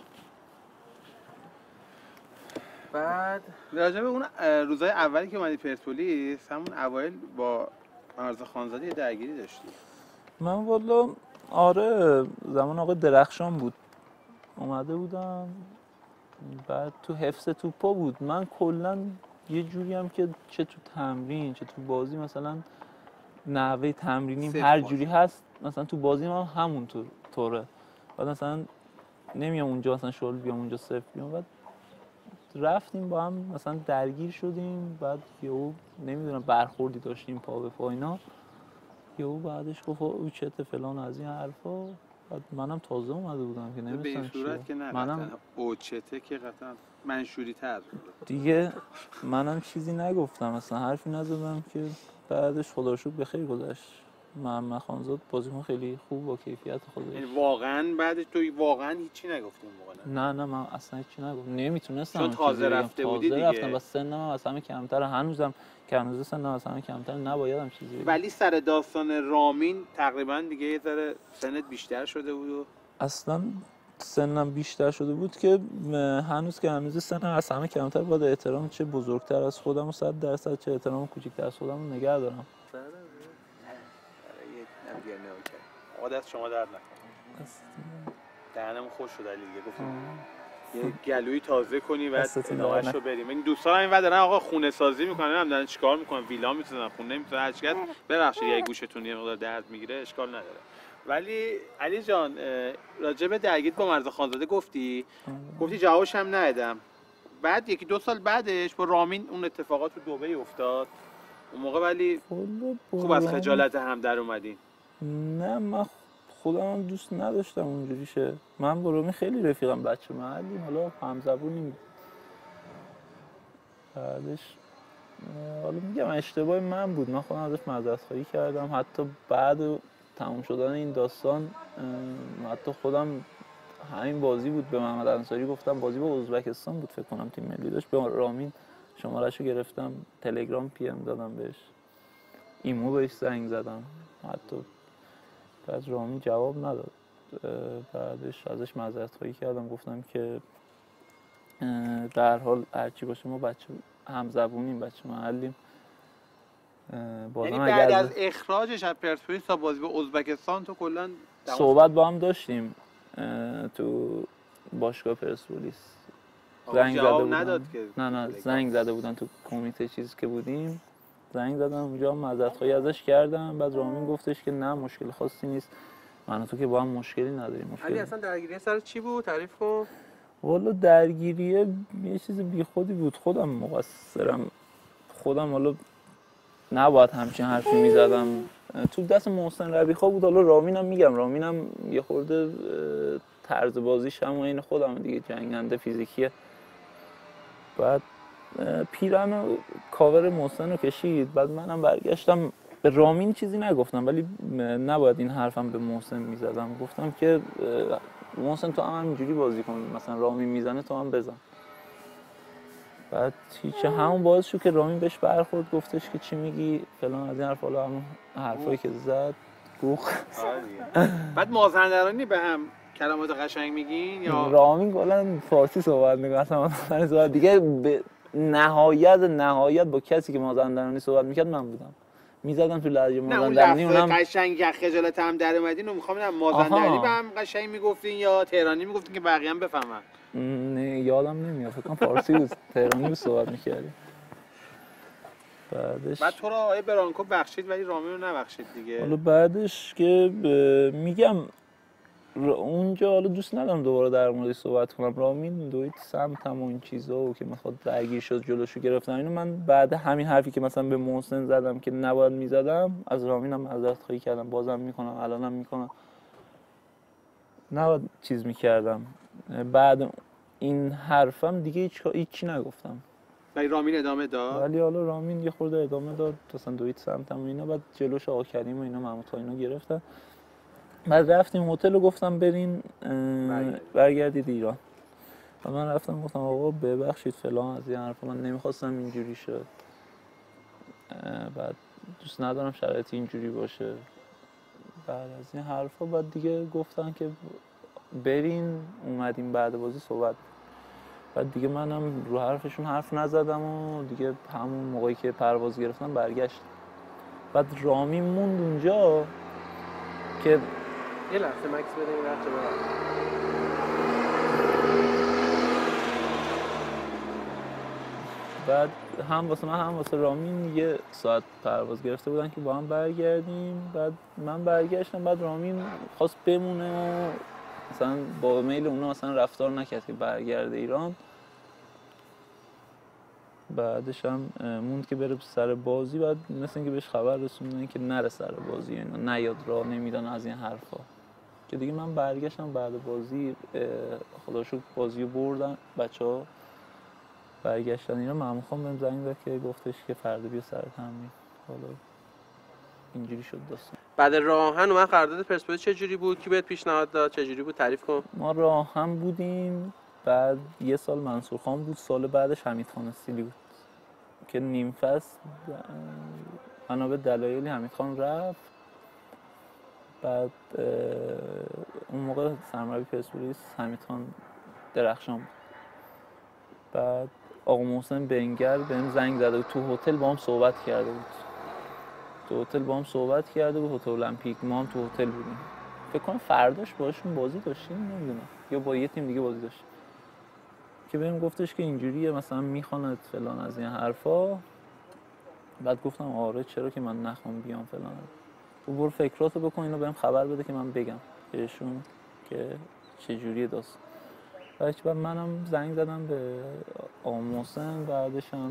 S1: بعد راجع به اون روزای اولی که اومدی پرسپولیس، همون اوایل با مرزا خانزاده یه درگیری داشتی.
S2: من والا آره زمان آقای درخشان بود اومده بودم، بعد تو حفظ توپا بود. من کلا یه جوری هم که چه تو تمرین چه تو بازی مثلا نحوه تمرینیم هر جوری هست، مثلا تو بازی هم همون طوره. بعد مثلا نمیام اونجا مثلا شغل بیام اونجا صفر بیام. بعد رفتیم با هم مثلا درگیر شدیم، بعد یهو نمیدونم برخوردی داشتیم پا به پا اینا، یهو بعدش گفت او چته فلان از این حرفا. بعد منم تازه اومده بودم که نمی‌دونم
S1: به این صورت که نه منم اوچته که قطعا منشوری تر
S2: دیگه منم چیزی نگفتم اصلا حرفی نزدم که بعدش خدا رو شکر بخیر گذشت. محمد خانزاد بازیکن خیلی خوب با کیفیت خودش.
S1: یعنی واقعا بعدش تو واقعا هیچی نگفتی اون موقع؟
S2: نه من اصلا هیچی نگفتم، نمیتونستم.
S1: چون تازه رفته بودی دیگه.
S2: تازه رفتم و سنم هم از همه کمتره، هنوزم که هنوز سنم از همه کمتره، نبایدم چیزی بگم.
S1: ولی سر داستان رامین تقریبا دیگه یه ذره سنت بیشتر شده بود و
S2: اصلا سنم بیشتر شده بود که هنوز که هنوز سنم از همه کمتر، باید احترام چه بزرگتر از خودم و 100% چه احترام کوچیک‌تر از خودم رو نگه دارم.
S1: آقا دست شما درد نکنه. دهنم خوش شد علی دیگه گفتم یه گلوی تازه کنی بعد لاغشو بریم. این دوستان اینور دارن آقا خونه سازی میکنن، نمیدونم دارن چیکار میکنن، ویلا میسازن، خونه نمیسازن، هر چیز. ببخشید یه گوشتون یه مقدار درد میگیره، اشکال نداره. ولی علی جان راجع به درگیری با مرزا خانزاده گفتی جوابش هم ندادم. بعد یکی دو سال بعدش با رامین اون اتفاقات تو دبی افتاد اون موقع، ولی خوب از خجالت هم در اومدین.
S2: نه من خودم هم دوست نداشتم اونجوری شه. من با رامی خیلی رفیقم، بچه محلیم، حالا همزبونیم. بعدش حالا میگم اشتباه من بود، من خودم ازش معذرت خواهی کردم. حتی بعد تموم شدن این داستان حتی خودم همین بازی بود به محمد انصاری گفتم، بازی با ازبکستان بود فکر کنم تیم ملی داشت، به رامین شماره‌شو گرفتم، تلگرام پی ام دادم بهش، ایمو بهش زنگ زدم، حتی بعد رامین جواب نداد. بعدش ازش معذرت خواهی کردم، گفتم که در حال هرچی باشه ما بچه همزبونیم، بچه محلیم.
S1: یعنی بعد از اخراجش از پرسپولیس تا بازی به ازبکستان تو کلا
S2: صحبت با هم داشتیم تو باشگاه پرسپولیس. زنگ زده بودن. نه زنگ زده بودن تو کمیته چیزی که بودیم، زنگ زدم اونجا معذرت خواهی ازش کردم. بعد رامین گفتش که نه مشکل خاصی نیست، من و تو که با هم مشکلی نداریم.
S3: علی اصلا درگیری سر چی بود؟ تعریف کن.
S2: والا درگیریه یه چیز بیخودی بود، خودم مقصرم، خودم حالا نباید همچین حرفی میزدم. تو دست محسن ربیخا بود. حالا رامینم میگم، رامینم یه خورده طرز بازیش هم این خودم دیگه، جنگنده فیزیکیه. بعد پیرن کاور محسن رو کشید، بعد منم برگشتم به رامین چیزی نگفتم، ولی نباید این حرفم به محسن میزدم. گفتم که محسن تو هم اینجوری بازی کن، مثلا رامین میزنه تو هم بزن. بعد هیچه همون باعث شد که رامین بهش برخورد، گفتش که چی میگی فلان از این حرف، حالا همون حرفایی که زد گوخ.
S1: بعد مازندرانی به هم کلمات قشنگ میگین یا
S2: رامین کلا فارسی صحبت میکنه اصلا دیگه به نهایت با کسی که مازندرانی صحبت میکرد من بودم. میزدم تو لهجه
S1: نه اون
S2: مازندرانی.
S1: لفظ
S2: اونم
S1: قشنگ خجالت هم در اومدین و میخوام ببینم مازندرانی به هم قشنگ میگفتین یا تهرانی میگفتین که بقیه هم بفهمن؟
S2: نه یادم نمیاد، فکر کنم فارسی بود، تهرانی بود صحبت می‌کردیم.
S1: بعد تو رو آقای برانکو بخشید ولی رامین رو نبخشید دیگه.
S2: حالا بعدش که میگم اونجا حالا دوست ندارم دوباره در موردش صحبت کنم. رامین دوید سمتم و این چیزا و که میخواد درگیر شد جلوشو گرفتم اینو. من بعد همین حرفی که مثلا به محسن زدم که نباید میزدم، از رامینم معذرت خواهی کردم، بازم میکنم، الانم میکنم. نباید چیز میکردم. بعد این حرفم دیگه هیچی نگفتم.
S1: ولی رامین ادامه داد.
S2: ولی حالا رامین یه خورده ادامه داد، مثلا دوید سمتم و اینا. بعد جلوش آقا کریم و اینا، محمود تا اینا گرفتن. بعد رفتیم هتل و گفتم برین برگردید ایران. و من رفتم گفتم آقا ببخشید فلان از این حرفا، من نمیخواستم اینجوری شد. بعد دوست ندارم شرایط اینجوری باشه. بعد از این حرفا بعد دیگه گفتن که برین، اومدیم بعد بازی صحبت. بعد دیگه منم رو حرفشون حرف نزدم و دیگه همون موقعی که پرواز گرفتم برگشت. بعد رامین موند اونجا که
S3: یه لحظه مکس بده این رفته برم.
S2: بعد هم واسه من هم واسه رامین یه ساعت پرواز گرفته بودن که با هم برگردیم. بعد من برگشتم، بعد رامین خواست بمونه و مثلا با میل اونا مثلا رفتار نکرد که برگرده ایران. بعدش هم موند که بره سر بازی. بعد مثل اینکه بهش خبر رسوندن که نره سر بازی، اینا نیاد راه نمیدن از این حرفا. که دیگه من برگشتم بعد بازی، خدا شکر بازی رو بردن بچه‌ها، برگشتن اینا. محمود خان بهم زنگ زد که گفتش که فردا بیا سر تمرین. حالا اینجوری شد داستان.
S3: بعد راهن من قرارداد پرسپولیس چه جوری بود؟ کی بهت پیشنهاد داد؟ چه جوری بود؟ تعریف کن.
S2: ما راهن بودیم، بعد یه سال منصور خان بود، سال بعدش حمید خان استیلی بود که نیم فصل بنا به دلایلی حمید خان رفت. بعد اون موقع سرمربی پرسپولیس حمید خان درخشان بود. بعد آقا محسن بنگر بهم زنگ زده بود، تو هتل با هم صحبت کرده بود. تو هتل با هم صحبت کرده بود، هتل المپیک. ما هم تو هتل بودیم. فکر کنم فرداش باشون بازی داشتیم، نمیدونم، یا با یه تیم دیگه بازی داشتیم، که بهم گفتش که اینجوریه مثلا میخواند فلان از این حرفا. بعد گفتم آره چرا که من نخوام بیام فلان. تو برو فکراتو بکن، اینو بهم خبر بده که من بگم بهشون که چه جوریه داستان. بعد منم زنگ زدم به آقا محسن. بعدش هم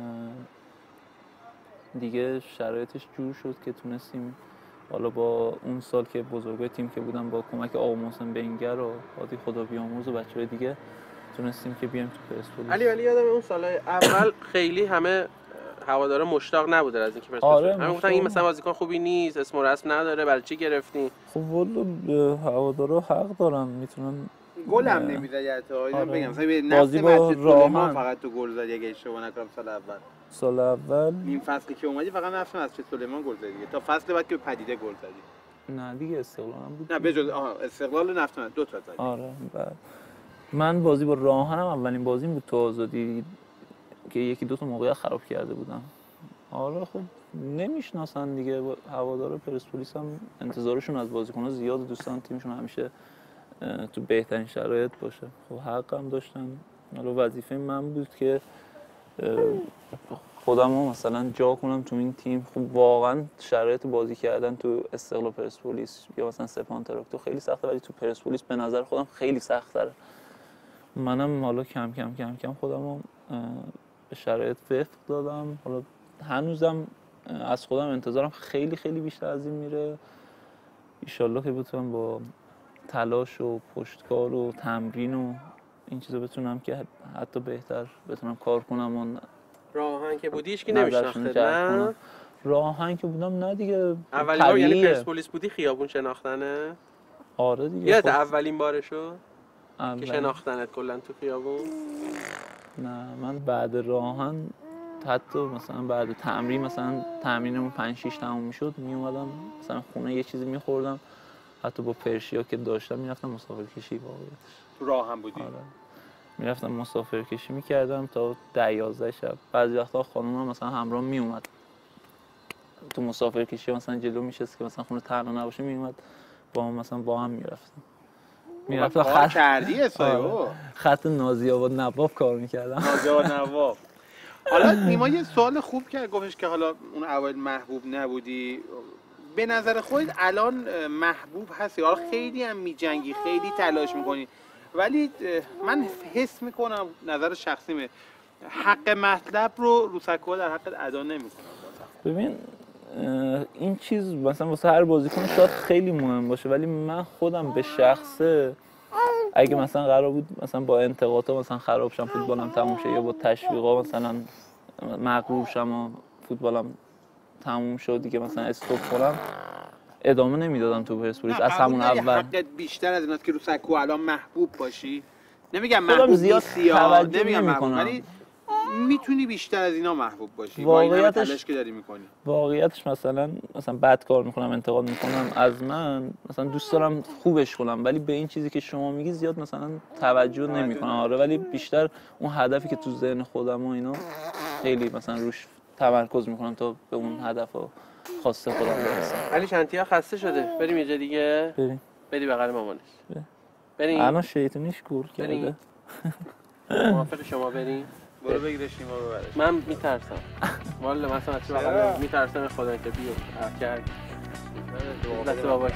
S2: دیگه شرایطش جور شد که تونستیم حالا با اون سال که بزرگای تیم که بودن، با کمک آقا محسن بنگر و هادی خدا بیامرز و بچه‌های دیگه تونستیم که بیایم تو پرسپولیس.
S3: ولی یادم اون سالای اول خیلی همه هوادارا مشتاق نبودن از اینکه پرسپولیس.
S2: آره
S3: همه گفتن این مثلا بازیکن خوبی نیست، اسم و رسم نداره، برای چی گرفتین؟
S2: خب والا هوادارا حق دارن، میتونن.
S1: گل هم نمیزد حتی.
S2: آره.
S1: بگم مثلا
S2: بازی با راهن
S1: فقط تو گل زد، اگه اشتباه نکنم
S2: سال اول
S1: نیم فصلی که اومدی فقط نفسم از سلیمان گل زدی دیگه، تا فصل بعد که پدیده گل زدی.
S2: نه دیگه استقلال هم بود.
S1: نه بجز استقلال و نفت دو تا زدی.
S2: آره. بعد من بازی با راهنم اولین بازیم بود تو آزادی که یکی دو تا موقعیت خراب کرده بودم. آره خب نمیشناسن دیگه هوادارا پرسپولیس، هم انتظارشون از بازیکن‌ها زیاد، دوستان تیمشون همیشه تو بهترین شرایط باشه. خب حق هم داشتن. حالا وظیفه من بود که خودمو مثلا جا کنم تو این تیم. خب واقعا شرایط بازی کردن تو استقلال پرسپولیس یا مثلا سپاهان تراکتور خیلی سخته، ولی تو پرسپولیس به نظر خودم خیلی سخت‌تره. منم حالا کم کم خودمو به شرایط وفق دادم. حالا هنوزم از خودم انتظارم خیلی خیلی بیشتر از این میره. ایشالله که بتونم با تلاش و پشتکار و تمرین و این چیزا بتونم که حتی بهتر بتونم کار کنم. و
S3: راهن که بودی هیچکی نمیشناخته؟ نه
S2: راهن که بودم نه دیگه.
S3: اولین بار یعنی پرسپولیس بودی خیابون شناختنه؟
S2: آره دیگه.
S3: یادت اولین بارشو که شناختنت کلا تو خیابون؟
S2: نه من بعد راهن حتی مثلا بعد تمرین، مثلا تمرینمون 5-6 تموم میشد، می اومدم مثلا خونه یه چیزی میخوردم، حتی با پرشیا که داشتم میرفتم مسافرکشی. واقعیتش
S1: تو راه هم بودی؟
S2: آره میرفتم مسافرکشی میکردم تا 10-11 شب. بعضی وقتا خانومم مثلا همراه میومد. تو مسافرکشی مثلا جلو میشست که مثلا خونه تنها نباشه میومد با هم مثلا با هم میرفتم
S1: خط کردی اسایو
S2: خط نازی آباد نواب کار میکردم.
S1: نازی آباد نواب. حالا نیما یه سوال خوب کرد، گفتش که حالا اون اوایل محبوب نبودی، به نظر خودت الان محبوب هستی؟ حالا خیلی هم میجنگی، خیلی تلاش میکنی، ولی من حس میکنم، نظر شخصیمه، حق مطلب رو سکوها در حقت ادا نمیکنه.
S2: ببین این چیز مثلا واسه هر بازیکن شاید خیلی مهم باشه، ولی من خودم به شخصه اگه مثلا قرار بود مثلا با انتقادها مثلا خراب شم، فوتبالم تموم شه، یا با تشویقا مثلا مغرور شم و فوتبالم تموم شد دیگه مثلا استاپ کنم، ادامه نمیدادم تو پرسپولیس از همون اول.
S1: حقت بیشتر از ایناست که رو سکو الان محبوب باشی. نمیگم
S2: خودم
S1: محبوب
S2: زیاد
S1: نیستی،
S2: توجه
S1: نمیگم محبوب،
S2: نمی‌کنم.
S1: ولی میتونی بیشتر از اینا محبوب باشی با این همه تلاش که داری میکنی.
S2: واقعیتش مثلا بد کار میکنم، انتقاد میکنم از من، مثلا دوست دارم خوبش کنم، ولی به این چیزی که شما میگی زیاد مثلا توجه نمیکنم. آره، ولی بیشتر اون هدفی که تو ذهن خودم و اینا خیلی مثلا روش تمرکز میکنم تا به اون هدف و خواسته خودم برسم.
S3: علی شنتیا خسته شده، بریم یه جا دیگه.
S2: بریم.
S3: بری بغل مامانش. بریم.
S2: الان شیطونیش گول کرده.
S3: موافق شما بریم؟
S1: برو بگیرش نیما ببرش.
S3: من میترسم. والا مثلا از بغل میترسم خدا که بیو کرد. دست باباش.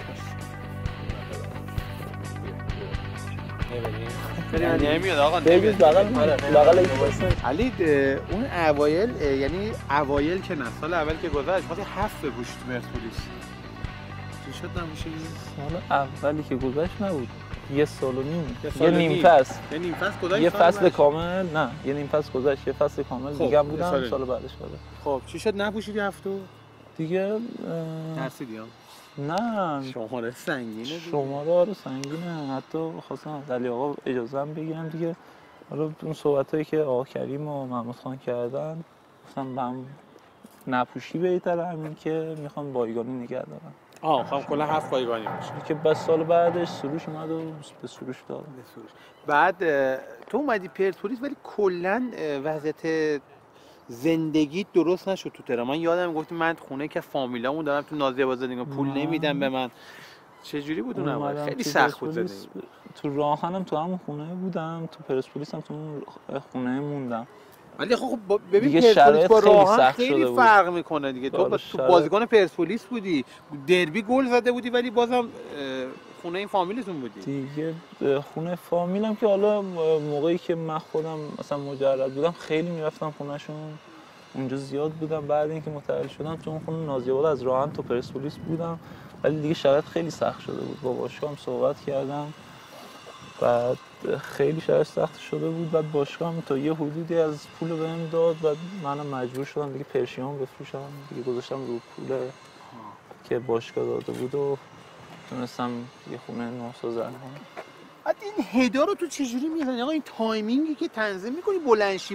S1: بریم. نمیاد آقا،
S2: بگید بغل
S1: علی اون اوایل، یعنی اوایل که نه، سال اول که گذشت وقتی 7 بپوشی تو پرسپولیس چی شد نمیشه؟
S2: سال اولی که گذشت نبود، یه سال و نیم، یه نیم فصل گذشت، یه فصل کامل، نه یه نیم فصل گذشت، یه فصل کامل دیگه هم بودم سال بعدش.
S1: خب چی شد نپوشیدی هفتو
S2: دیگه؟
S1: ترسیدی ها؟
S2: نه
S1: شماره سنگینه دیگه.
S2: شماره سنگینه، حتی خواستم از علی آقا اجازه هم بگیرم دیگه. حالا اون صحبتایی که آقا کریم و محمود خان کردن، گفتم بهم نپوشی بهتره، همین که میخوام بایگانی نگه دارم.
S1: خب کلا 7 بایگانی باشه
S2: که بس سال بعدش سروش اومد و به سروش دادم.
S1: بعد تو اومدی پرسپولیس، ولی کلا وضعیت زندگی درست نشد تو تهران. من یادم گفتی من خونه که فامیلامون دارم تو نازی آباد زندگی، پول نمیدن به من. چه جوری بود اون؟ خیلی سخت بود زندگی.
S2: تو راهنم تو همون خونه بودم، تو پرسپولیس هم تو اون خونه موندم.
S1: ولی خب ببین پرسپولیس با راهن خیلی فرق میکنه دیگه. تو بازیکن پرسپولیس بودی، دربی گل زده بودی، ولی بازم خونه این فامیلتون بودی
S2: دیگه. خونه فامیلم که حالا موقعی که من خودم مثلا مجرد بودم خیلی میرفتم خونهشون، اونجا زیاد بودم. بعد اینکه متولد شدم تو اون خونه نازی آباد از راهن تو پرسپولیس بودم، ولی دیگه شرایط خیلی سخت شده بود. با باشگاه هم صحبت کردم، بعد خیلی شرایط سخت شده بود. بعد باشگاه هم تا یه حدودی از پول بهم داد، بعد منم مجبور شدم دیگه پرشیون بفروشم دیگه، گذاشتم رو پول که باشگاه داده بود و تونستم یه خونه نوساز کنم.
S1: بعد این هدا رو تو چجوری میزنی؟ آقا این تایمینگی که تنظیم میکنی بلندشی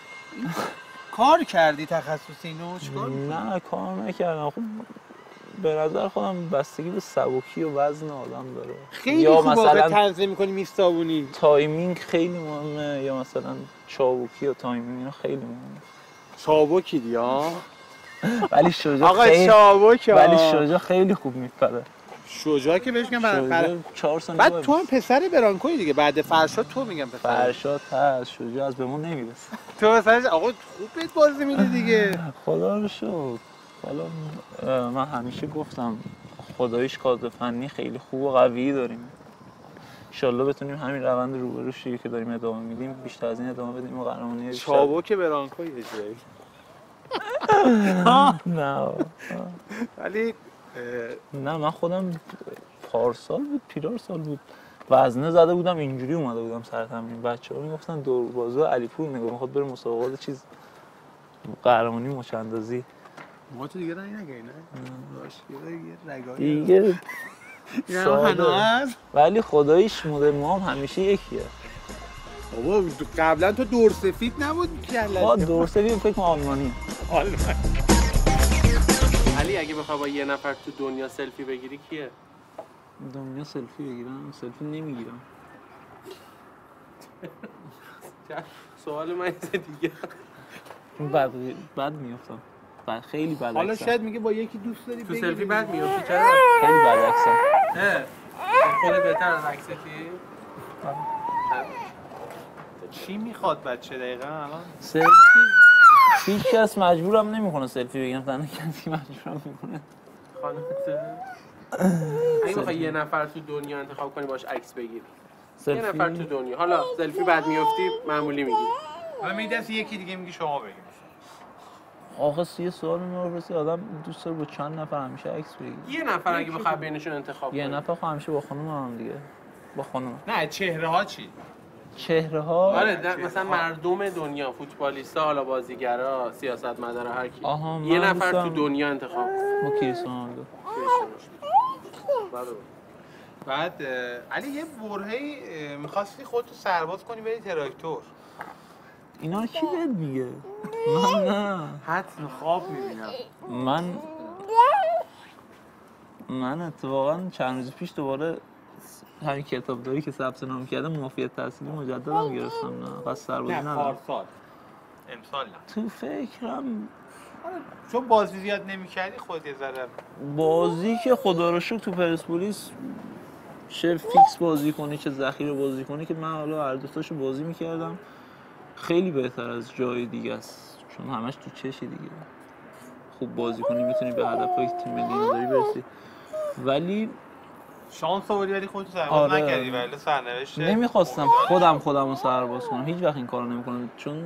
S1: کار کردی تخصصی اینو چیکار میکنی؟
S2: نه کار نکردم. خب به نظر خودم بستگی به سبکی و وزن آدم داره.
S1: خیلی یا خوب مثلا تنظیم میکنی میستابونی،
S2: تایمینگ خیلی مهمه، یا مثلا چابکی و تایمینگ اینا خیلی مهمه.
S1: چابکی دیا
S2: ولی شجاع
S1: آقا چابک،
S2: ولی شجاع خیلی خوب میپره.
S1: شجاع که بهش میگم
S2: 4 سال.
S1: بعد تو هم پسر برانکوی دیگه، بعد فرشاد تو میگم پسر
S2: فرشاد هست، شجاع از بهمون نمیرسه.
S1: تو پسرش آقا خوب بهت بازی میده دیگه.
S2: خدا رو شکر. حالا من همیشه گفتم خداییش کادر فنی خیلی خوب و قوی داریم. ان شاءالله بتونیم همین روند روبروشی که داریم ادامه میدیم بیشتر از این ادامه بدیم و قهرمانی بیشتر.
S1: چابک برانکوی جایی.
S2: نه
S1: ولی
S2: نه من خودم پارسال بود، پیرار سال بود، وزنه زده بودم، اینجوری اومده بودم سر تمرین. بچه‌ها میگفتن دوربازو علیپور نگاه میخواد بره مسابقات چیز قهرمانی مچ‌اندازی.
S1: ما تو دیگه رنگ نگیری نه؟ باشه
S2: دیگه
S1: ساده.
S2: ولی خداییش مدل ما هم همیشه یکیه.
S1: بابا قبلا تو دور سفید نبود
S2: با دور سفید فکر کنم آلمانی.
S3: علی اگه بخوای با یه نفر تو دنیا سلفی بگیری کیه؟
S2: دنیا سلفی بگیرم؟ سلفی نمیگیرم.
S3: سوال من دیگه
S2: بعد میافتم. خیلی بد
S1: حالا
S2: عکسم.
S1: شاید میگه با یکی دوست داری
S3: تو
S1: بگیری.
S3: سلفی بعد میافتی چرا؟
S2: خیلی بد عکسم.
S3: خودت بهتر از عکستی؟
S1: چی میخواد بچه دقیقا الان؟
S2: سلفی هیچ کس مجبورم نمیکنه سلفی بگیرم، تنها کسی مجبورم میکنه
S3: خانمته؟ اگه بخوای یه نفر تو دنیا انتخاب کنی باش عکس بگیری، یه نفر تو دنیا، حالا سلفی بعد میافتی معمولی میگیری،
S1: و میدست یکی دیگه میگی شما بگیم.
S2: آخه یه سوال میپرسی آدم دوست داره با چند نفر همیشه عکس بگیره.
S3: یه نفر اگه بخوای بینشون انتخاب کنی،
S2: یه نفر خب همیشه با خانم هم دیگه، با خانم.
S1: نه چهره ها چی؟
S2: چهره ها
S3: آره مثلا مردم دنیا، فوتبالیستا، حالا بازیگرا، سیاستمدارا، هر کی.
S2: آها،
S3: یه
S2: من
S3: نفر تو
S2: دوستم
S3: دنیا انتخاب
S2: با کریستیانو رونالدو.
S1: بعد علی یه برهه‌ای می‌خواستی خودتو سرباز کنی بری تراکتور.
S2: اینا رو کی بهت میگه؟ من نه.
S1: حتما خواب می‌بینم.
S2: من اتفاقا چند روز پیش دوباره همین کتابداری که ثبت نام کردم مافیا تحصیلی مجددم گرفتم. نه پس سربازی
S1: نه
S2: ندارم.
S1: پارسال. امسال نه.
S2: تو فکرم
S1: چون بازی زیاد نمی‌کردی خودت یه ذره
S2: بازی که خدا رو شکر تو پرسپولیس چه فیکس بازی کنی چه ذخیره بازی کنی که من حالا هر دو تاشو بازی می‌کردم، خیلی بهتر از جای دیگه است، چون همش تو چشی دیگه. خوب بازی کنی میتونی به هدفهای تیم ملی اینطوری برسی. ولی
S1: شانس آوردی ولی خودتو سرباز
S2: آره،
S1: نکردی ولی سرنوشت
S2: نمیخواستم خودم رو سرباز کنم، هیچ وقت این کارو نمیکنم، چون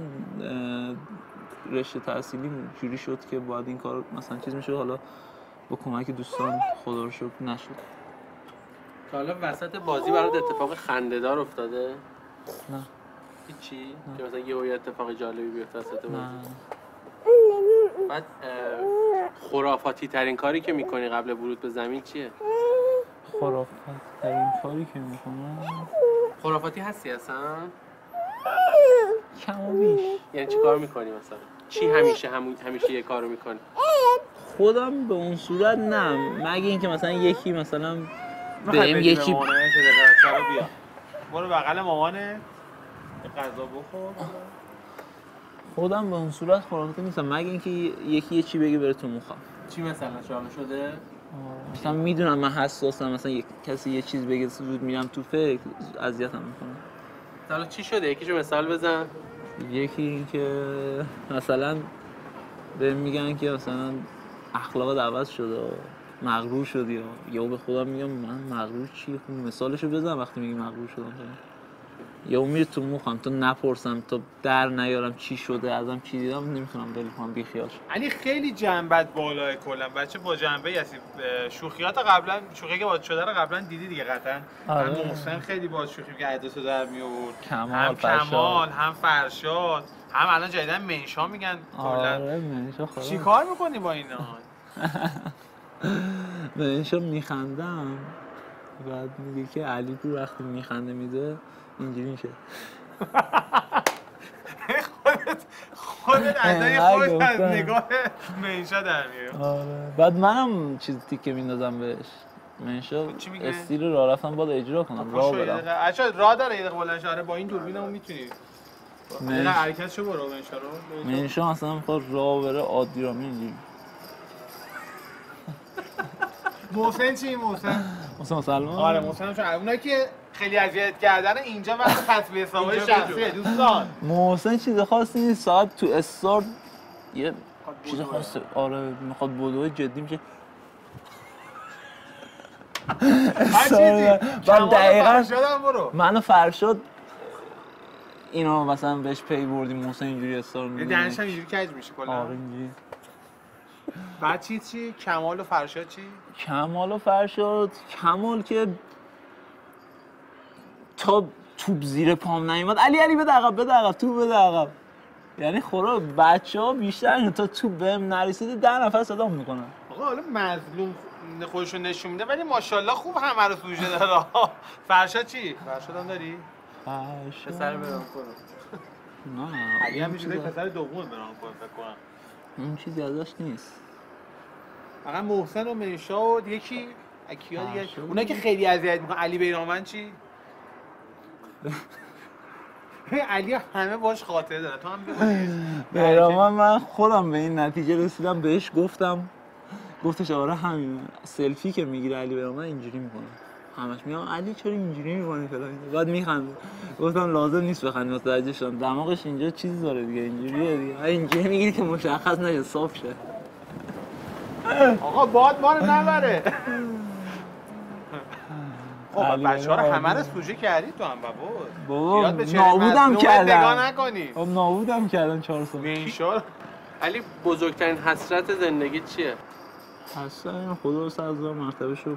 S2: رشته تحصیلی جوری شد که باید این کار مثلا چیز میشه، حالا با کمک دوستان خدا رو شکر نشد.
S3: حالا وسط بازی برات اتفاق خنده‌دار افتاده؟
S2: نه.
S3: هیچی؟ که مثلا یه اتفاق جالبی بیفته وسط بازی؟
S2: نه.
S3: بعد خرافاتی ترین کاری که میکنی قبل ورود به زمین چیه؟
S2: خرافات ترین کاری که میکنم
S3: خرافاتی هستی اصلا؟
S2: کم و بیش.
S3: یعنی چی کار میکنی مثلا؟ چی همیشه یه کارو میکنی؟
S2: خودم به اون صورت نه، مگه اینکه مثلا یکی مثلا
S1: بهم
S2: یکی
S1: مامانه چه دقیقه بیا برو بغل مامانه یه غذا بخور.
S2: خودم به اون صورت خرافاتی نیستم، مگه اینکه یکی یه چی بگه بره تو مخم.
S3: چی مثلا شامل شده؟
S2: مثلا میدونم من حساسم، مثلا کسی یه چیز بگه زود میرم تو فکر، اذیتم میکنه.
S3: حالا چی شده؟ یکیشو مثال بزن.
S2: یکی این که مثلا بهم میگن که مثلا اخلاقت عوض شده، مغرور شدی، یا به خودم میگم من مغرور چی؟ خب مثالشو بزن وقتی میگی مغرور شدم. یا میره تو مخم تا نپرسم تا در نیارم چی شده، ازم چی دیدم، نمیتونم ول کنم بی خیال شم.
S1: یعنی خیلی جنبت بالاه کلا بچه با جنبه هستی. شوخیات قبلا شوخی که باهات شده رو قبلا دیدی دیگه قطعا.
S2: آره.
S1: هم محسن خیلی باهات شوخی که عدسو در میآورد،
S2: کمال،
S1: کمال، هم فرشاد، هم الان جدیدن منشا میگن کلا.
S2: آره منشا خدا.
S1: چی کار میکنی با اینا؟
S2: منشا میخندم بعد میگه که علی پور وقتی میخنده میده اینجوری میشه.
S1: خودت ادای خودت از نگاه منشا در میاری.
S2: آره. بعد منم چیز تیکه میندازم بهش. منشا استیل راه رفتن باید اجرا کنم، راه برم.
S1: اچھا راه داره یه دقیقه بلند شه، با این دوربینمون میتونی نه حرکتشو برو منشا رو.
S2: منشا اصلا میخواد راه بره عادی را اینجوری.
S1: محسن چی؟ محسن
S2: مسلمان؟
S1: آره محسن هم شما اونایی که خیلی اذیت کردن اینجا وقت خط به حسابای شخصیه دوستان.
S2: محسن چیز خاصی نیست، ساعت تو استارت یه چیز خاصه. آره میخواد بدوه جدی میشه.
S1: بعد دقیقاً
S2: منو فرشاد اینو مثلا بهش پی بردیم، محسن اینجوری استار میده.
S1: دانش هم اینجوری کج میشه کلا.
S2: آره اینجوری.
S1: بعد چی؟ کمال و فرشاد چی؟
S2: کمال و فرشاد، کمال که تا توپ زیر پام نیومد علی بده عقب توپ بده عقب، یعنی خورا بچه‌ها بیشتر تا توپ بهم نرسیده 10 نفر صدام میکنن.
S1: آقا حالا مظلوم خودشو نشون میده ولی ماشاءالله خوب همه رو سوژه داره. فرشاد چی؟ فرشاد هم داری؟
S3: فرشاد پسر برام کنم.
S2: نه
S1: علی هم میشه پسر دوم برام کنم فکر کنم.
S2: اون چیزی ازش نیست.
S1: فقط محسن و منشا و یکی کیا دیگه اونایی که خیلی اذیت میکنن. علی بیرانوند چی؟ علی همه باش خاطره داره، تو هم بگو.
S2: بهرام من خودم به این نتیجه رسیدم، بهش گفتش آره همین سلفی که میگیره علی بهرام من اینجوری میکنه، همش میگم علی چرا اینجوری میکنی فلان، بعد میخنده. گفتم لازم نیست بخندی، متوجه شدم دماغش اینجا چیزی داره دیگه، اینجوریه دیگه، اینجوری میگیری که مشخص نشه، صاف شه.
S1: آقا باد ما رو نبره. خب بچه‌ها رو همه رو سوژه کردی تو هم
S2: بابا نابودم کردن،
S1: نگاه نکنی.
S2: خب نابودم کردن 4 سال.
S1: انشالله.
S3: علی بزرگترین حسرت زندگی چیه؟
S2: حسرت خدا رو 100,000 مرتبه شد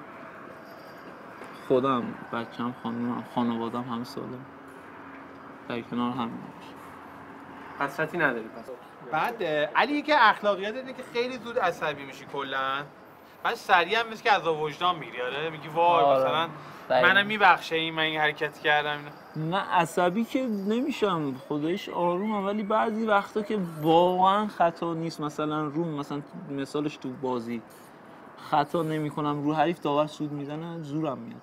S2: خودم، بچه‌م، خانواده‌ام همه سالم در کنار هم باشه.
S3: حسرتی نداری پس؟
S1: بعد علی یکی اخلاقیات اینه که خیلی زود عصبی میشی کلا، بعد سریع هم مثل که عذاب وجدان میگیری. آره میگی وای مثلا منم میبخشه این من این حرکت کردم.
S2: نه عصبی که نمیشم، خدایش آرومم، ولی بعضی وقتا که واقعا خطا نیست، مثلا مثلا مثالش تو بازی خطا نمی‌کنم رو حریف داور سود میزنه زورم میاد.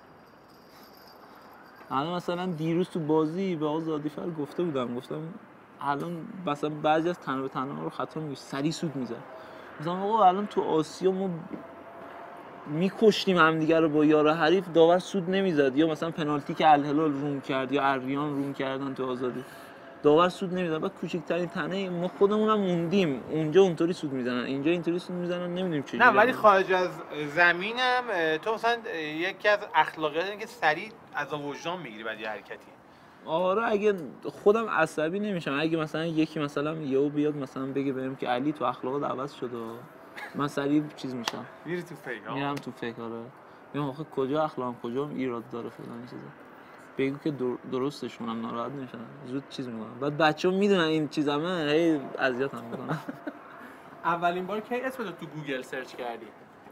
S2: الان مثلا دیروز تو بازی به آزادی فر گفتم الان مثلا بعضی از تنها به تنها رو خطا میگه سری سود میزنه، مثلا آقا الان تو آسیا ما میکشتیم همدیگه رو با یار حریف، داور سود نمیزد، یا مثلا پنالتی که الهلال روم کرد یا اریان روم کردن تو آزادی داور سود نمیزد، بعد کوچکترین تنه ما خودمونم موندیم اونجا اونطوری سود میزنن، اینجا اینطوری سود میزنن، نمیدونیم چجوری.
S1: نه ولی خارج از زمینم تو مثلا یکی از اخلاقیات اینه که سریع عذاب وجدان میگیری بعد یه حرکتی.
S2: آره اگه خودم عصبی نمیشم، اگه مثلا یکی مثلا یهو بیاد مثلا بگه بهم که علی تو اخلاقت عوض شده، من سریع چیز میشم،
S1: میری تو فکر.
S2: میرم تو فکر. آره میگم آخه کجا اخلاقم کجا ایراد داره فلان چیزا، بگو که درستش کنم ناراحت نمیشن، زود چیز میکنم. بعد بچه‌ها میدونن این چیزامه، هی اذیتم میکنن.
S3: اولین بار کی اسمت تو گوگل سرچ کردی؟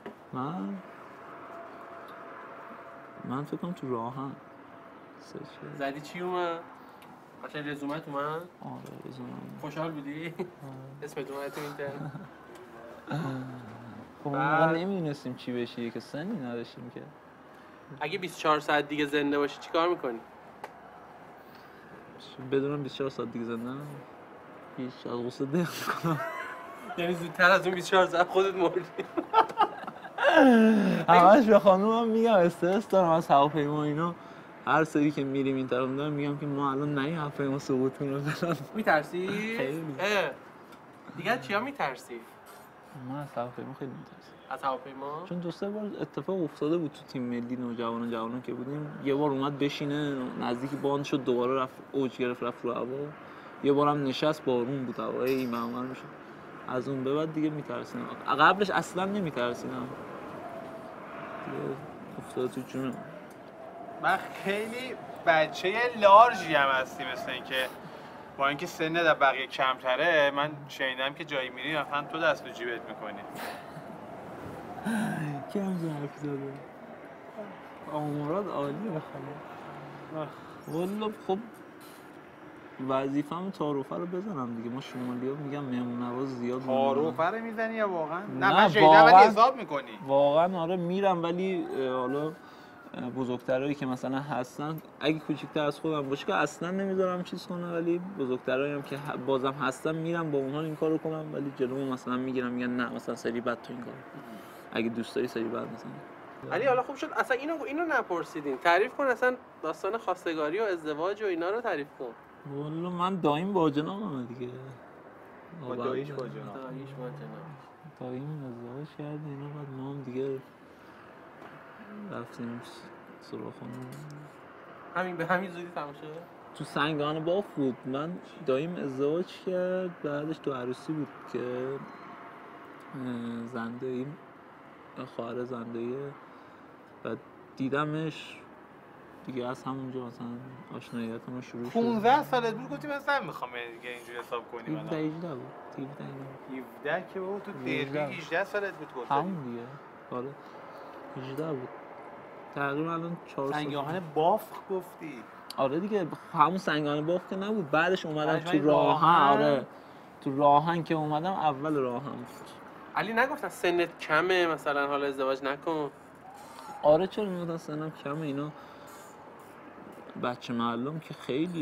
S2: من فکر کنم تو راهن سرچ کردم.
S3: زدی چی اومد؟ قشنگ رزومت اومد؟
S2: آره رزومه.
S3: خوشحال بودی؟ اسمت اومد تو اینترنت؟
S2: خب ما نمیدونستیم چی بشی که سنی نداشتیم که.
S3: اگه 24 ساعت دیگه زنده باشی چیکار میکنی؟
S2: بدونم 24 ساعت دیگه زنده هیچ از غصه دق میکنم.
S3: یعنی زودتر از اون 24 ساعت خودت مردی؟
S2: همش به خانومم میگم استرس دارم از هواپیما اینا، هر سری که میریم این طرف دارم میگم که ما الان نه این هواپیما سقوط کنه.
S3: میترسی؟
S2: خیلی.
S3: دیگه چیا میترسی؟
S2: من از هواپیما خیلی میترسم.
S3: از هواپیما؟
S2: چون 2-3 بار اتفاق افتاده بود تو تیم ملی نوجوانان که بودیم، یه بار اومد بشینه نزدیک باند شد دوباره رفت اوج گرفت رفت رو هوا، یه بارم نشست بارون بود هوای این معمر میشد، از اون به بعد دیگه میترسیدم. قبلش اصلا نمیترسیدم، افتاد تو جونم.
S1: من خیلی بچه لارژی هم هستی، مثل این که با اینکه سنت در بقیه کمتره، من شنیدم که جایی میری مثلا تو دست تو جیبت میکنی.
S2: کم ظرف زده آمارات عالیه بخواه. والا خب وظیفه‌م تعارفه رو بزنم دیگه، ما شمالی‌ها میگم مهمون نواز زیاد
S1: تعارفه رو میزنی یا واقعا؟
S2: نه
S1: من شنیدم ولی حساب میکنی.
S2: واقعا آره میرم، ولی حالا بزرگترایی که مثلا هستن اگه کوچیک‌تر از خودم باشه که اصلا نمیذارم چیز کنم، ولی بزرگترایی هم که بازم هستن میرم با اونها این کارو کنم، ولی جلومو مثلا میگیرم میگن نه مثلا سری بعد تو این کارو اگه دوست داری سری بعد مثلا.
S3: علی حالا خوب شد اصلا اینو نپرسیدین، تعریف کن اصلا داستان خواستگاری و ازدواج و اینا رو تعریف کن.
S2: والا من دایم باجنامم دیگه.
S1: با داییش باجنام.
S2: دایم ازدواج کرد اینا، بعد ما هم دیگه رفتیم سراغ خانم.
S3: همین به همین زودی تموم شد؟
S2: تو سنگان باف بود، من دایم ازدواج کرد، بعدش تو عروسی بود که زنده‌ایم، خواهر زنده‌ایه، بعد دیدمش دیگه، از همونجا مثلا آشناییتمون شروع شد.
S1: 15 سالت بود گفتی مثلا میخوام دیگه اینجوری حساب کنیم.
S2: 17 بود
S1: 17 که بود تو دربی 18 سالت بود گفتی.
S2: همون دیگه آره 18 بود تقریبا. الان 4 سال
S1: سنگاهن باف گفتی؟
S2: آره دیگه همون سنگان باف که نبود، بعدش اومدم تو راهن. آره تو راهن که اومدم اول راهن بود.
S3: علی نگفتن سنت کمه مثلا حالا ازدواج نکن؟
S2: آره چرا میگفتن سنم کمه اینا، بچه معلم که خیلی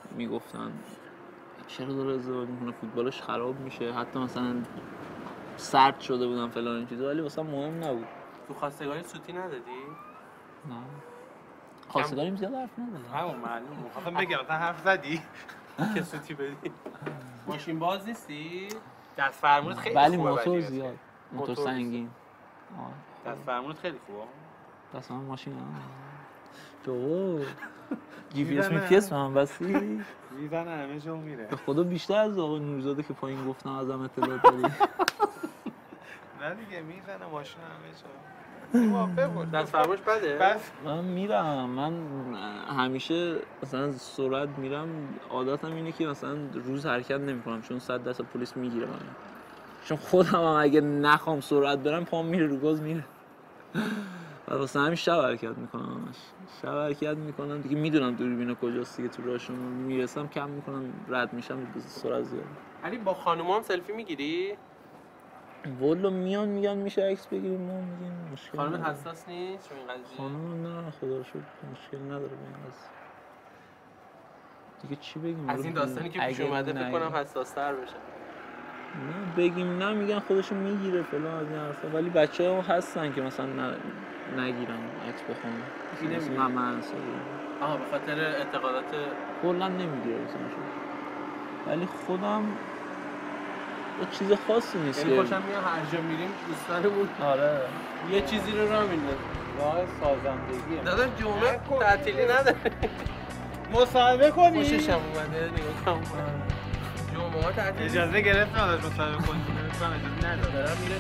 S2: میگفتن چرا داره ازدواج میکنه، فوتبالش خراب میشه، حتی مثلا سرد شده بودن فلان این چیزا، ولی واسه مهم نبود.
S3: تو خواستگاری سوتی ندادی؟
S2: نه خواستگاریم زیاد حرف ندادم.
S1: همون معلومه. خواستم بگم مثلا حرف زدی
S3: که سوتی بدی. ماشین باز نیستی؟ دست فرمونت خیلی
S2: ولی
S3: خوبه.
S2: موتور زیاد، موتور سنگین.
S1: دست فرمونت خیلی خوبه.
S2: دست من ماشین جو GPS میپیس من بسی
S1: میزنه همه جا میره.
S2: به خدا بیشتر از آقای نورزاده که پایین گفتم ازم اطلاعات داری.
S1: نه دیگه میزنه ماشین همه جا. موافق بود.
S3: دست فرمونش بده؟
S1: بس
S2: من میرم، من همیشه مثلا سرعت میرم، عادتم اینه که مثلا روز حرکت نمیکنم چون 100% پلیس میگیره من، چون خودم هم اگه نخوام سرعت برم پام میره رو گاز میره. و واسه همین شب حرکت میکنم، همش شب حرکت میکنم دیگه، میدونم دوربینا کجاست دیگه، تو راهشون میرسم کم میکنم، رد میشم سرعت زیاد.
S3: علی با خانوما هم سلفی میگیری؟
S2: والا میان میگن میشه عکس بگیریم، ما میگیم مشکل
S3: خانم
S2: نداره.
S3: حساس نیست چون این قضیه؟
S2: خانم نه خدا رو شکر مشکل نداره به این قضیه. دیگه چی بگیم
S3: از این داستانی که پیش اومده فکر کنم حساس‌تر بشه.
S2: نه بگیم نه، میگن خودشون میگیره فلان از این حرفا، ولی بچه‌ها هستن که مثلا نگیرن عکس بخوام. من
S3: آها به خاطر اعتقادات
S2: کلا نمیگیره مثلا، ولی خودم یه چیز خاصی نیست.
S3: یعنی خوشم میاد هر جا میریم دوستانمون
S2: آره
S3: یه چیزی رو راه میندازن.
S1: راه سازندگیه.
S3: داداش جمعه تعطیلی نداره.
S1: مصاحبه کنی؟
S3: خوشش هم اومده نگاه کنم. جمعه ها تعطیلی.
S1: اجازه گرفت نداشت مصاحبه کنی. نمی‌تونم اجازه ندارم.
S3: دارم میره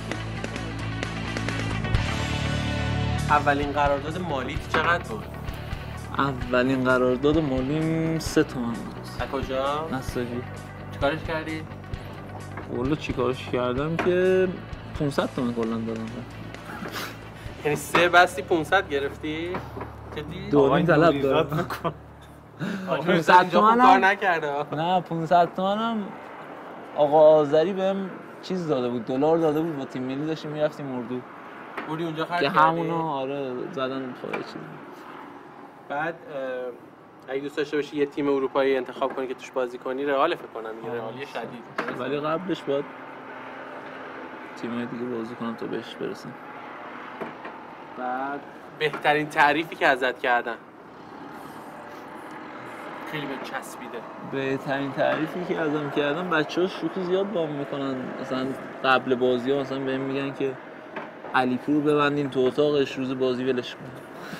S3: اولین قرارداد مالی چقدر بود؟
S2: اولین قرارداد مالیم 3 تومن بود.
S3: از کجا؟
S2: نساجی.
S3: چیکارش کردی؟
S2: والا چیکارش کردم که 500 تومن کلا دادم.
S3: یعنی 3 بستی 500 گرفتی؟ جدی؟
S2: دورین طلب دارم. 500 تومن
S3: کار نکرده.
S2: نه 500 تومن هم آقا آذری بهم چیز داده بود، دلار داده بود، با تیم ملی داشتیم میرفتیم اردو.
S3: بودی اونجا خرج
S2: که
S3: کردی؟
S2: همونو آره زدن پای چیز.
S3: بعد اگه دوست داشته باشی یه تیم اروپایی انتخاب کنی که توش بازی کنی، رئال فکر کنم دیگه، رئالی شدید.
S2: ولی قبلش باید تیمای دیگه بازی کنم تا بهش برسم.
S3: بعد بهترین تعریفی که ازت کردن خیلی به چسبیده.
S2: بهترین تعریفی که ازم کردن، بچه‌ها شوخی زیاد با هم میکنن، مثلا قبل بازی‌ها مثلا بهم میگن که علیپور رو ببندین تو اتاقش، روز بازی ولش کن.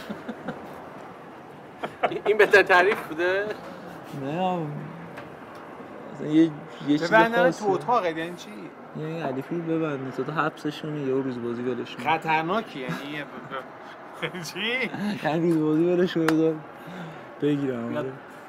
S3: این بهترین تعریف بوده؟
S2: نه مثلا یه چیز
S1: ببندن
S2: خاصه.
S1: تو اتاق یعنی چی؟
S2: یعنی علیپور ببندین تو حبسشون، یه روز بازی ولش کن.
S1: خطرناکی یعنی چی؟
S2: یعنی روز بازی ولش کن بگیرم.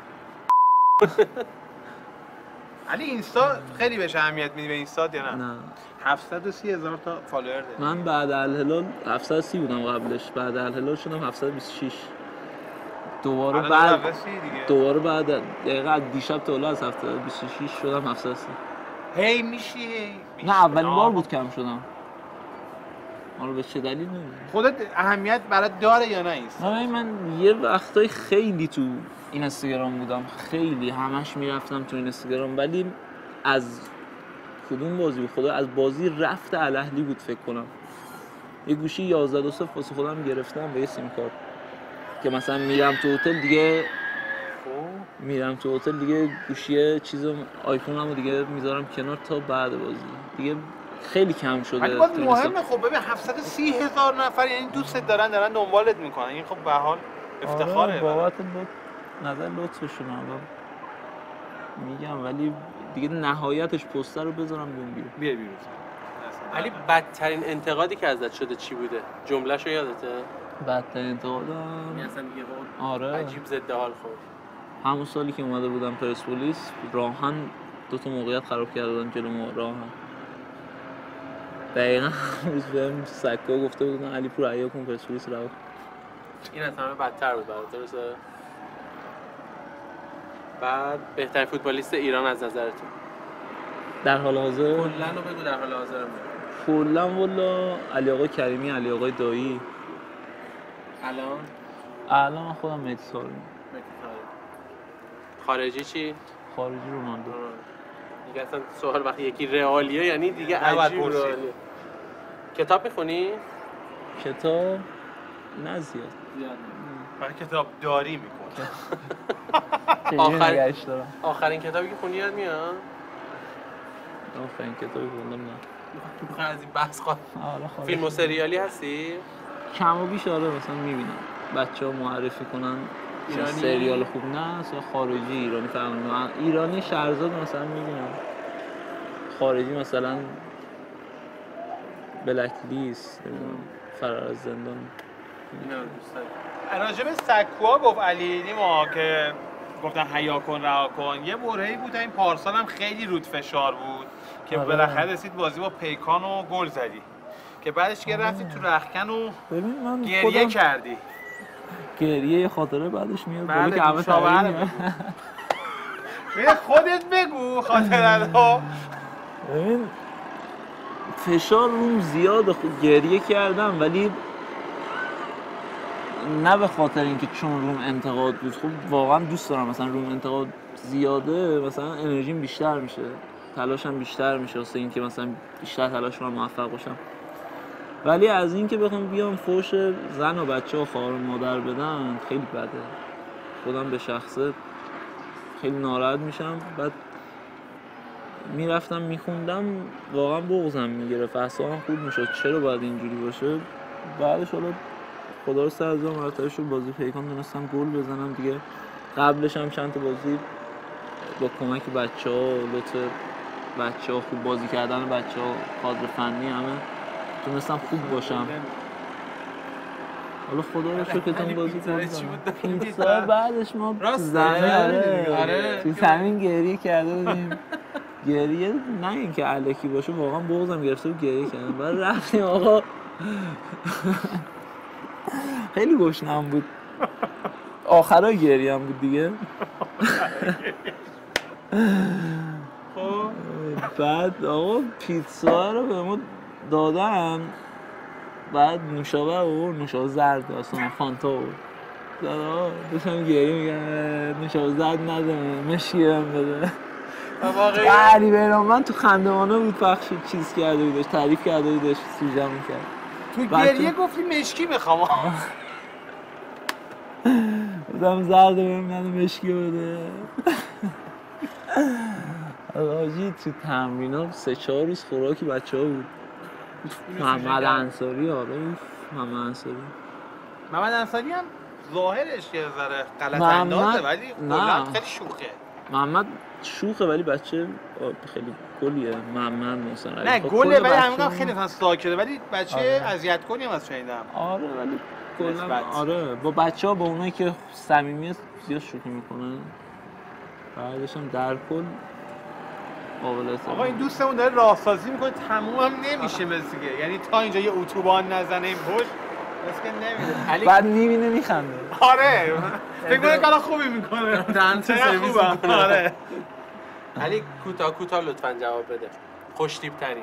S1: علی اینستا خیلی بهش اهمیت میدی به اینستا یا نه؟
S2: نه
S1: 730,000 تا فالوور داره.
S2: من بعد الهلال 730 بودم قبلش، بعد الهلال شدم 726. دوباره بعد دقیقاً دیشب تا حالا از 726 شدم 730.
S1: هی میشی.
S2: نه اولین بار بود کم شدم. حالا به چه دلیل نمیدونم.
S1: خودت اهمیت برات داره یا نه اینستا؟
S2: من یه وقتای خیلی تو این اینستاگرام بودم، خیلی همش میرفتم تو اینستاگرام، ولی از کدوم بازی بود خدا، از بازی رفت الاهلی بود فکر کنم، یه گوشی 11 واسه خودم گرفتم با یه سیم کارت که مثلا میرم تو هتل دیگه گوشی چیزم آیفونمو دیگه میذارم کنار تا بعد بازی دیگه. خیلی کم شده.
S1: ولی باز مهمه. خب ببین 730,000 نفر یعنی دوستت دارن دنبالت میکنن، این خب به حال افتخاره.
S2: آره بابت نظر لطفشون میگم، ولی دیگه نهایتش پوستر رو بذارم
S1: بیا بیرون.
S3: علی بدترین انتقادی که ازت شده چی بوده؟ جمله‌شو یادته؟
S2: بدترین انتقادم
S3: اصلا دیگه
S2: آره
S3: عجیب ضد حال خورد.
S2: همون سالی که اومده بودم پرسپولیس، راهن 2 موقعیت خراب کردن جلو ما راهن. دقیقاً روز بهم سکا گفته بودن علیپور عیا کن پرسپولیس رو.
S3: این از همه بدتر بود برات، درسته؟ بعد بهترین فوتبالیست ایران از نظرتون؟
S2: در حال حاضر؟
S3: کلاً رو بگو در حال حاضر.
S2: کلاً والا علی آقای کریمی، علی آقای دایی.
S3: الان
S2: خودم مهدی طارمی.
S3: خارجی چی؟
S2: خارجی رونالدو.
S3: دیگه اصلا سوال وقتی یکی رئالیه یعنی دیگه عجیب رئالیه. کتاب میخونی؟
S2: کتاب نه زیاد.
S1: من کتاب داری میکنم.
S3: آخرین کتابی که خوندی یاد میاد؟
S2: آخرین کتابی خوندم نه.
S3: میخوام از این بحث خواهد. فیلم و سریالی هستی؟
S2: کم و بیش آره مثلا میبینم. بچه‌ها معرفی کنن ایرانی سریال خوب نه اصلا خارجی ایرانی فهمیدم. ایرانی شهرزاد مثلا میبینم. خارجی مثلا بلک لیست، فرار از زندان.
S3: اینا رو دوست دارم.
S1: راجب سکوها گفت علی نیما که گفتن حیا کن رها کن. یه برهه‌ای بود این پارسال هم خیلی رود فشار بود که بالاخره رسید بازی با پیکان و گل زدی که بعدش که رفتی تو رختکن و گریه کردی.
S2: گریه خاطره بعدش میاد
S1: بله
S2: که همه
S1: تبریک خودت بگو خاطره‌ها.
S2: ببین فشار روم زیاده خود گریه کردم ولی نه به خاطر اینکه چون روم انتقاد بود. خب واقعا دوست دارم مثلا روم انتقاد زیاده مثلا انرژیم بیشتر میشه تلاشم بیشتر میشه واسه اینکه مثلا بیشتر تلاش کنم موفق باشم. ولی از اینکه بخوام بیام فوش زن و بچه و خواهر و مادر بدن خیلی بده. خودم به شخصه خیلی ناراحت میشم. بعد میرفتم میخوندم واقعا بغضم میگرفت اعصابم خورد میشد چرا باید اینجوری باشه. بعدش حالا خدا رو سر هزار مرتبه شد بازی پیکان دونستم گل بزنم دیگه. قبلش هم چند تا بازی با کمک بچه‌ها و لطف بچه‌ها خوب بازی کردن بچه‌ها کادر فنی همه تونستم خوب باشم. حالا خدا رو شکر که تون بازی کردم. پیتزا بعدش ما تو زمین گریه کرده بودیم. گریه نه اینکه الکی باشه واقعا بغضم گرفته بود گریه کردم. بعد رفتیم آقا خیلی گشنم بود. آخرای گریه هم بود دیگه. بعد آقا پیتزا رو به ما دادن. بعد نوشابه و نوشابه زرد اصلا فانتا بود. دادا داشتم گریه میگم نوشابه زرد نده مشکی هم بده. علی بیرانوند تو خندوانه بود پخش چیز کرده بودش تعریف کرده بودش سوژه میکرد.
S1: تو گریه گفتی مشکی میخوام.
S2: بودم زرد بهم نده مشکی بده. آجی تو تمرین ها 3-4 روز خوراکی بچه ها بود. محمد انصاری آره
S1: محمد انصاری هم ظاهرش یه ذره غلط اندازه ولی کلاً خیلی شوخه.
S2: محمد شوخه ولی بچه خیلی گلیه. محمد مثلا
S1: نه گله ولی همین خیلی مثلا ساکته ولی بچه اذیت کنی هم از شنیدم.
S2: آره ولی کلا آره با بچه‌ها با اونایی که صمیمیه زیاد شوخی میکنه. بعدش هم در کل
S1: آقا این دوستمون داره راهسازی میکنه تموم هم نمیشه مثل یعنی تا اینجا یه اتوبان نزنه این پشت بس که نمیده.
S2: بعد میبینه میخنده.
S1: آره فکر کنم کار خوبی میکنه.
S3: دانت سرویس میکنه.
S1: آره
S3: علی کوتاه لطفاً جواب بده. خوش تیپ ترین.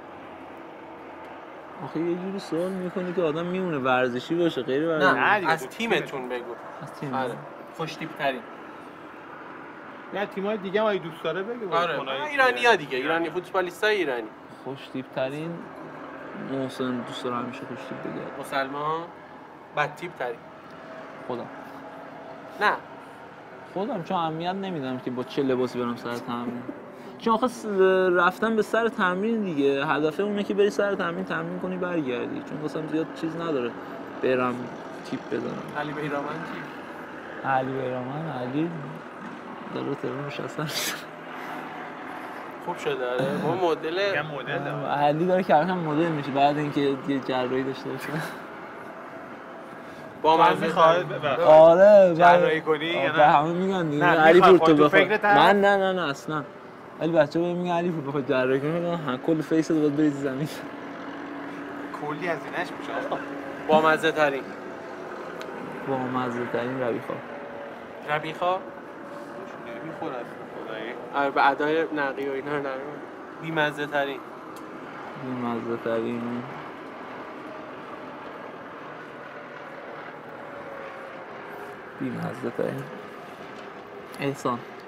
S2: آخه یه جوری سوال میکنی که آدم میمونه ورزشی باشه غیر ورزشی.
S3: نه از تیمتون بگو.
S2: از تیم.
S3: آره خوش تیپ ترین.
S1: نه تیم‌های دیگه هم اگه دوست داره بگو.
S3: آره ایرانی‌ها دیگه ایرانی فوتبالیستای ایرانی.
S2: خوش تیپ ترین محسن دوست دارم همیشه خوش تیپ بگه.
S3: مسلمان بد تیپ ترین.
S2: خودم.
S3: نه
S2: خودم چون اهمیت نمیدم که با چه لباسی برم سر تمرین. چون آخه رفتن به سر تمرین دیگه هدف اونه که بری سر تمرین کنی برگردی. چون واسم زیاد چیز نداره برم تیپ بزنم.
S3: علی بیرانوند کی؟
S2: علی داره ترمش اصلا
S3: خوب شده آره ما مدل
S2: علی داره که هم مدل میشه بعد اینکه یه جراحی داشته باشه.
S3: با من میخواد
S2: آره
S1: جراحی کنی یا نه
S2: همه میگن دیگه
S1: علی پور تو بخواد
S2: من نه اصلا ولی بچه‌ها میگن علی پور بخواد جراحی کنی کل فیست رو باید بریزی زمین
S1: کلی از اینش میشه.
S3: با مزه ترین ربیخا
S1: میخوره خدایی.
S3: آره به ادای نقی و اینا نه بی‌مزه ترین
S2: احسان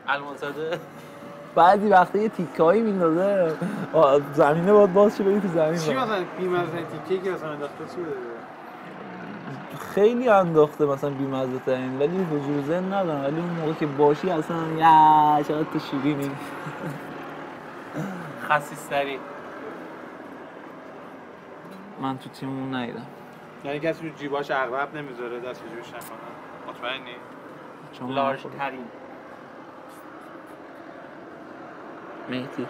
S3: المانزاده
S2: بعضی وقتا یه تیکایی میندازه زمینه باید باز شه بری تو زمین.
S1: چی مثلا بی‌مزه تیکه که مثلا انداخته چی بوده؟
S2: خیلی انداخته مثلا بی‌مزه ترین، ولی حضور ذهن ندارم، ولی اون موقع که باشی اصلا یا چقدر تو شیرینی.
S3: خسیس‌ترین
S2: من تو تیممون ندیدم.
S1: یعنی کسی تو جیباش عقرب نمیذاره دست به جیبش نکنه. مطمئنی؟
S3: لارج ترین
S2: مهدی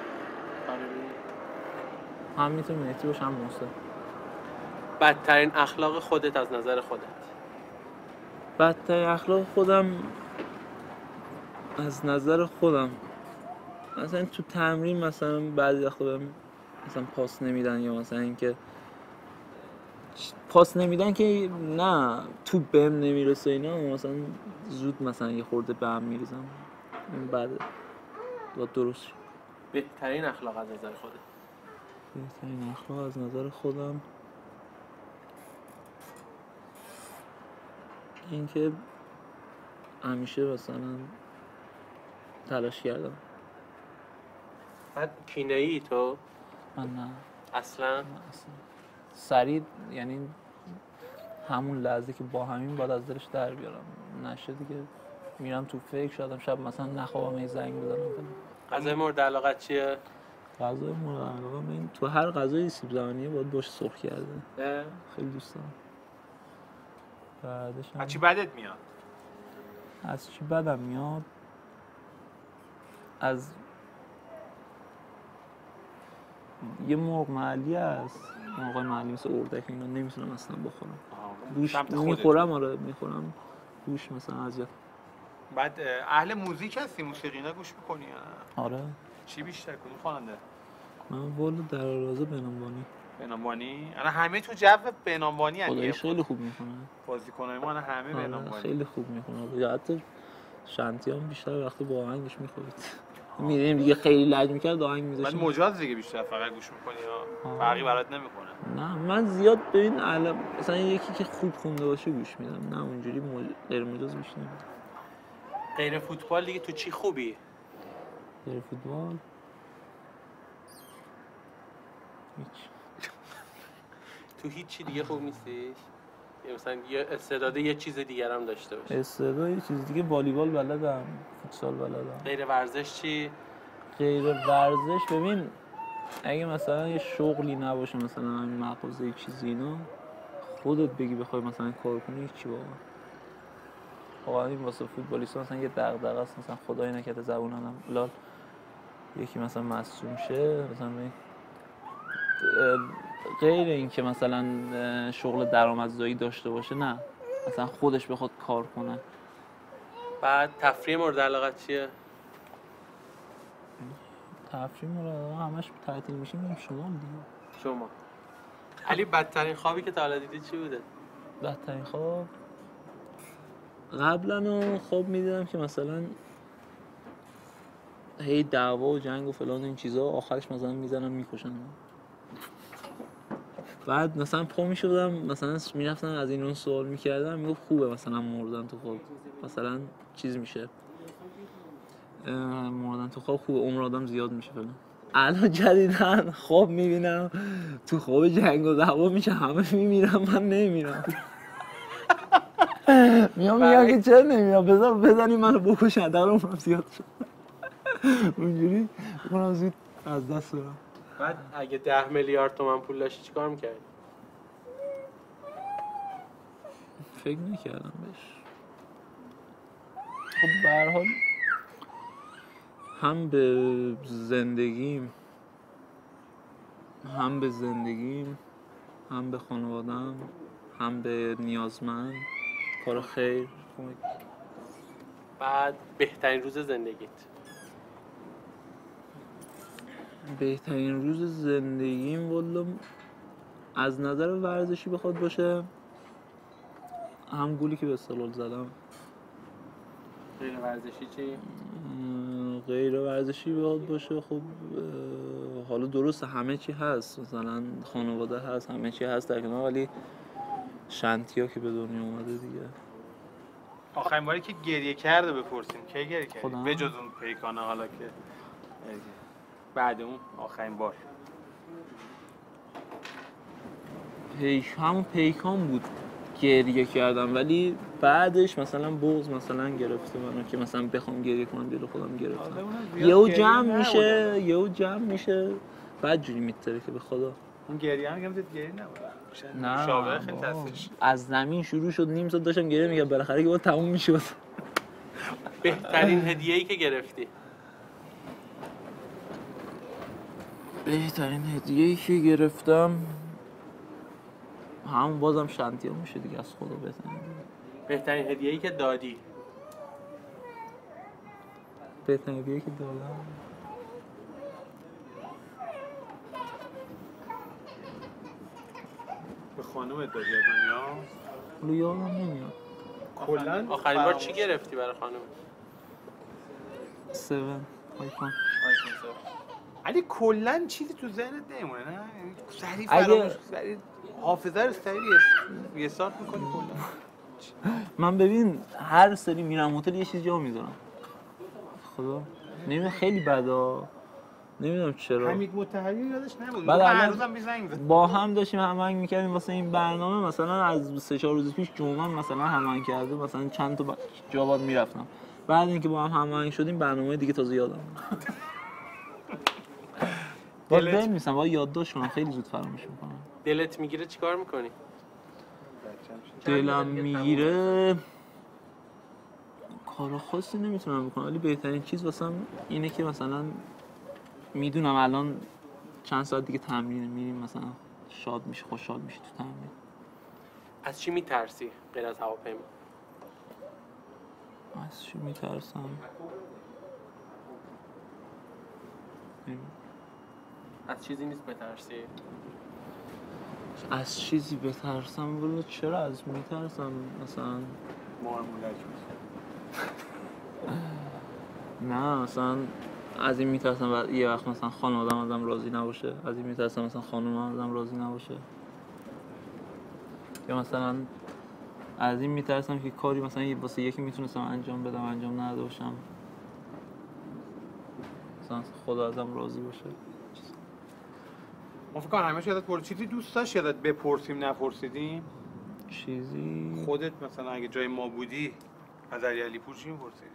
S2: هم میتونه مهدی باشه هم موسی.
S3: بدترین اخلاق خودت از نظر خودت؟
S2: بدترین اخلاق خودم از نظر خودم مثلا تو تمرین مثلا بعضی وقتا بهم مثلا پاس نمیدن، یا مثلا اینکه پاس نمیدن که نه تو بهم نمیرسه اینا، مثلا زود مثلا یه خورده به هم میریزم. این بعد باید درست شد.
S3: بهترین اخلاق از نظر خودت؟
S2: بهترین اخلاق از نظر خودم اینکه همیشه مثلا تلاش کردم.
S3: بعد کینه‌ای تو؟
S2: من نه
S3: اصلا
S2: سریع، یعنی همون لحظه که با همین باید از دلش در بیارم، نشه دیگه میرم تو فکر شدم شب مثلا نخوابم یه زنگ بزنم.
S3: غذای مورد علاقت چیه؟
S2: غذای مورد علاقه من تو هر غذای سیب زمینی باید باشه سرخ کرده. خیلی دوست دارم. بعدش
S1: از چی بدت میاد؟
S2: از چی بدم میاد؟ از یه مرغ محلی هست، مرغ محلی مثل اردک اینا نمیتونم اصلا بخورم. گوش میخورم، آره میخورم، گوش مثلا اذیت.
S1: بعد اهل موزیک هستی؟ موسیقی اینا گوش میکنی؟
S2: آره.
S1: چی بیشتر کدوم خواننده؟
S2: من والا درآوازه بنامبانی.
S1: بنامبانی؟ الان همه تو جو بنامبانی ان.
S2: خداییش خیلی خوب میخونه.
S1: بازیکنای ما همه بنامبانی.
S2: خیلی خوب میخونه. یا حتی شانتیام بیشتر وقتی با آهنگش میخورید. می‌دونیم دیگه خیلی لج می‌کرد آهنگ می‌ذاشتیم.
S1: بعد مجاز دیگه بیشتر فقط گوش می‌کنی یا فرقی برات نمی‌کنه؟
S2: نه من زیاد ببین مثلا یکی که خوب خونده باشه گوش میدم، نه اونجوری غیر مجاز گوش نمیدم.
S3: غیر فوتبال دیگه تو چی خوبی؟
S2: غیر فوتبال هیچ.
S3: تو هیچ چی دیگه خوب نیستی؟ مثلا یه استعداد یه چیز دیگر هم داشته باشی؟
S2: استعداد یه چیز دیگه، والیبال بلدم، فوتسال بلدم.
S3: غیر ورزش چی؟
S2: غیر ورزش ببین اگه مثلا یه شغلی نباشه، مثلا این مغازه چیزی اینا، خودت بگی بخوای مثلا کار کنی چی واقعا این واسه فوتبالیست‌ها مثلا یه دغدغه است، مثلا خدای نکرده زبونم لال یکی مثلا مصدوم شه، مثلا غیر این که مثلا شغل درآمدزایی داشته باشه، نه مثلا خودش بخواد کار کنه.
S3: بعد تفریح مورد علاقت چیه؟
S2: تفریح مورد علاقه همش تعطیل میشیم میریم شمال دیگه.
S3: شما علی بدترین خوابی که تا حالا دیدی چی بوده؟
S2: بدترین خواب قبلا خواب میدیدم که مثلا هی دعوا و جنگ و فلان این چیزا، آخرش مثلا میزنن میکشن. بعد مثلا پا میشدم مثلا میرفتم از این اون سوال میکردم، میگفت خوبه مثلا مردن تو خواب، مثلا چیز میشه مردن تو خواب خوبه، عمر آدم زیاد میشه فلان. الان جدیدن خواب میبینم تو خواب جنگ و دعوا میشه، همه میمیرم من نمیرم. میگم که چرا نمیرم، بزنی منو بکشن، در عمرم زیاد شد. اونجوری بکنم زود از دست برم.
S3: بعد اگه 10 میلیارد تومان پول داشتی چیکار می‌کردی؟
S2: فکر نکردم بهش. خب به هر حال هم به زندگیم هم به خانوادم هم به نیازمند کار خیر.
S3: بعد بهترین روز زندگیت؟
S2: بهترین روز زندگیم والا از نظر ورزشی بخواد باشه هم گولی که به استقلال زدم.
S3: غیر ورزشی چی؟
S2: غیر ورزشی بخواد باشه خب حالا درسته همه چی هست، مثلا خانواده هست، همه چی هست در کنار، ولی شانتیا که به دنیا اومده دیگه.
S1: آخرین باری که گریه کرده بپرسیم کی گریه کردی؟
S2: خودم؟
S1: به جز اون پیکانه حالا که بعد اون آخرین بار
S2: همون پیکان بود گریه کردم، ولی بعدش مثلا بغض مثلا گرفته منو که مثلا بخوام گریه کنم دل خودم گرفتم. یهو جمع میشه بعد جوری میتره که به خدا
S1: اون گریه هم میگم گریه نبود.
S2: نه
S1: مشابه خیلی تاثیرش
S2: از زمین شروع شد، نیم ساعت داشتم گریه میگم بالاخره که با تموم میشد.
S3: بهترین هدیه‌ای که گرفتی؟
S2: بهترین هدیه‌ای که گرفتم همون بازم شانتیه میشه دیگه، از خدا بهترین.
S3: بهترین هدیه‌ای که دادی؟
S2: بهترین هدیه‌ای که دادم
S1: به خانومت دادی یا
S2: رو یادم نمیاد.
S1: کلا
S3: آخرین بار چی گرفتی برای خانومت؟
S2: 7 آیفون.
S1: علی کلا چیزی تو ذهنت نمیمونه نه؟ سریع
S2: اگه-
S1: فراموش سریع حافظه رو سریع یه سال می‌کنی کلا.
S2: من ببین هر سری میرم هتل یه چیز جا میذارم. خدا نمیدونم خیلی بدا، نمیدونم چرا.
S1: حمید مطهری یادش نبود.
S2: بعد
S1: من
S2: الان
S1: هر روزم میزنگ می‌زد.
S2: با هم داشتیم هماهنگ میکردیم واسه این برنامه، مثلا از 3-4 روز پیش جمعه مثلا هماهنگ کرده، مثلا چند تا جا بعد میرفتم. بعد اینکه با هم هماهنگ شدیم برنامه دیگه تازه یادم باز بنویسم، باید یادداشت کنم، خیلی زود فراموش میکنم.
S3: دلت میگیره چیکار میکنی؟
S2: دلم میگیره کار خاصی نمیتونم بکنم، ولی بهترین چیز واسم اینه که مثلا میدونم الان چند ساعت دیگه تمرین میریم، مثلا شاد میشه، خوشحال میشه تو تمرین.
S3: از چی میترسی غیر از هواپیما؟
S2: از چی میترسم؟
S3: از چیزی نیست بترسی؟
S2: از چیزی بترسم؟ ولی چرا از میترسم؟ مثلا
S1: معمولک
S2: نه مثلا از این میترسم یه وقت مثلا خانواده‌ام ازم راضی نباشه، از این میترسم مثلا خانومم ازم راضی نباشه، یا مثلا از این میترسم که کاری مثلا واسه یکی میتونستم انجام بدم انجام نداده باشم، مثلا خدا ازم راضی باشه.
S1: ما فکر کنم همیشه یادت پرسید چیزی دوست داشت یادت بپرسیم نپرسیدیم؟
S2: چیزی
S1: خودت مثلا اگه جای ما بودی از علی پور چی می‌پرسیدی؟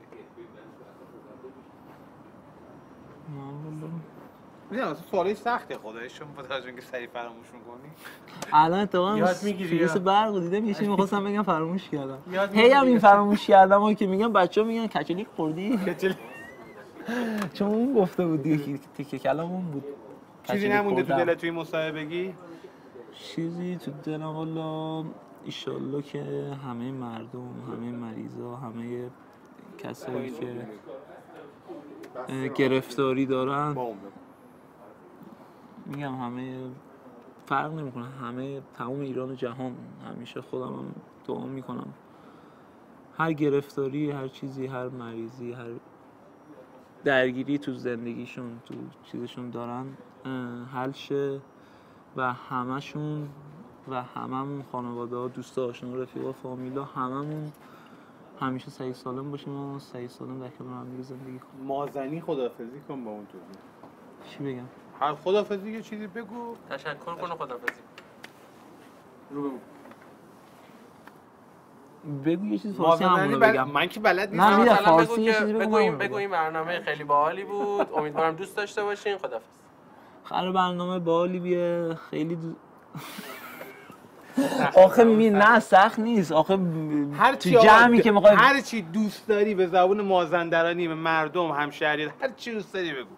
S1: میدونم اصلا سوالش سخته خدایش، چون با توجه اینکه سریع فراموش می‌کنی.
S2: الان اتفاقا
S3: یاد می‌گیری
S2: فیلس
S3: یا؟
S2: برق دیدم یه چیزی می‌خواستم بگم فراموش کردم.
S3: یاد
S2: هی هم
S3: می‌گیری.
S2: این فراموش کردم و که میگم بچه‌ها میگن کچلی خوردی؟
S1: کچلی
S2: چون اون گفته بود دیگه تیکه کلامون بود.
S1: چیزی
S2: کچلی
S1: نمونده تو
S2: خوردم.
S1: دلت توی مصاحبه بگی؟
S2: چیزی تو دلم والا ایشالله که همه مردم، همه مریضا، همه کسایی که گرفتاری دارن، میگم همه فرق نمیکنه، همه تمام ایران و جهان، همیشه خودم هم دعا میکنم هر گرفتاری، هر چیزی، هر مریضی، هر درگیری تو زندگیشون، تو چیزشون دارن حل شه و همشون و هممون خانواده ها، دوست آشنا، رفیقا، فامیلا، هممون همیشه سعی سالم باشیم و سعی سالم در کنار هم دیگه زندگی کنیم.
S1: مازنی خداحافظی کن با اون تو.
S2: چی بگم؟
S1: هر خداحافظی یه چیزی بگو.
S3: تشکر کن و خداحافظی. رو
S2: بگو یه چیز فارسی همونو بگم.
S1: من که بلد
S2: نه، میدونم
S3: مثلا
S2: فارسی
S3: بگو
S2: یه
S3: که
S2: چیزی بگو
S3: بگو این برنامه خیلی باحالی بود، امیدوارم دوست داشته باشین، خداحافظ.
S2: خیلی برنامه باحالی بیه، خیلی آخه نه سخت نیست، آخه تو جمعی که میخوای
S1: هر چی دوست داری به زبون مازندرانی، به مردم، همشهریت، هر چی دوست داری بگو.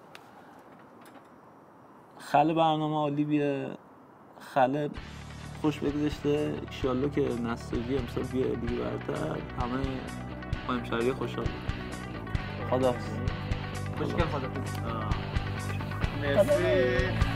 S2: خیلی برنامه عالی بیه، خیلی خوش بگذشته، انشالله که نساجی امسال بیه دیگه برتر، همه همشهری خوشحال. خداحافظ.
S3: خوشگل خداحافظ.
S1: مرسی.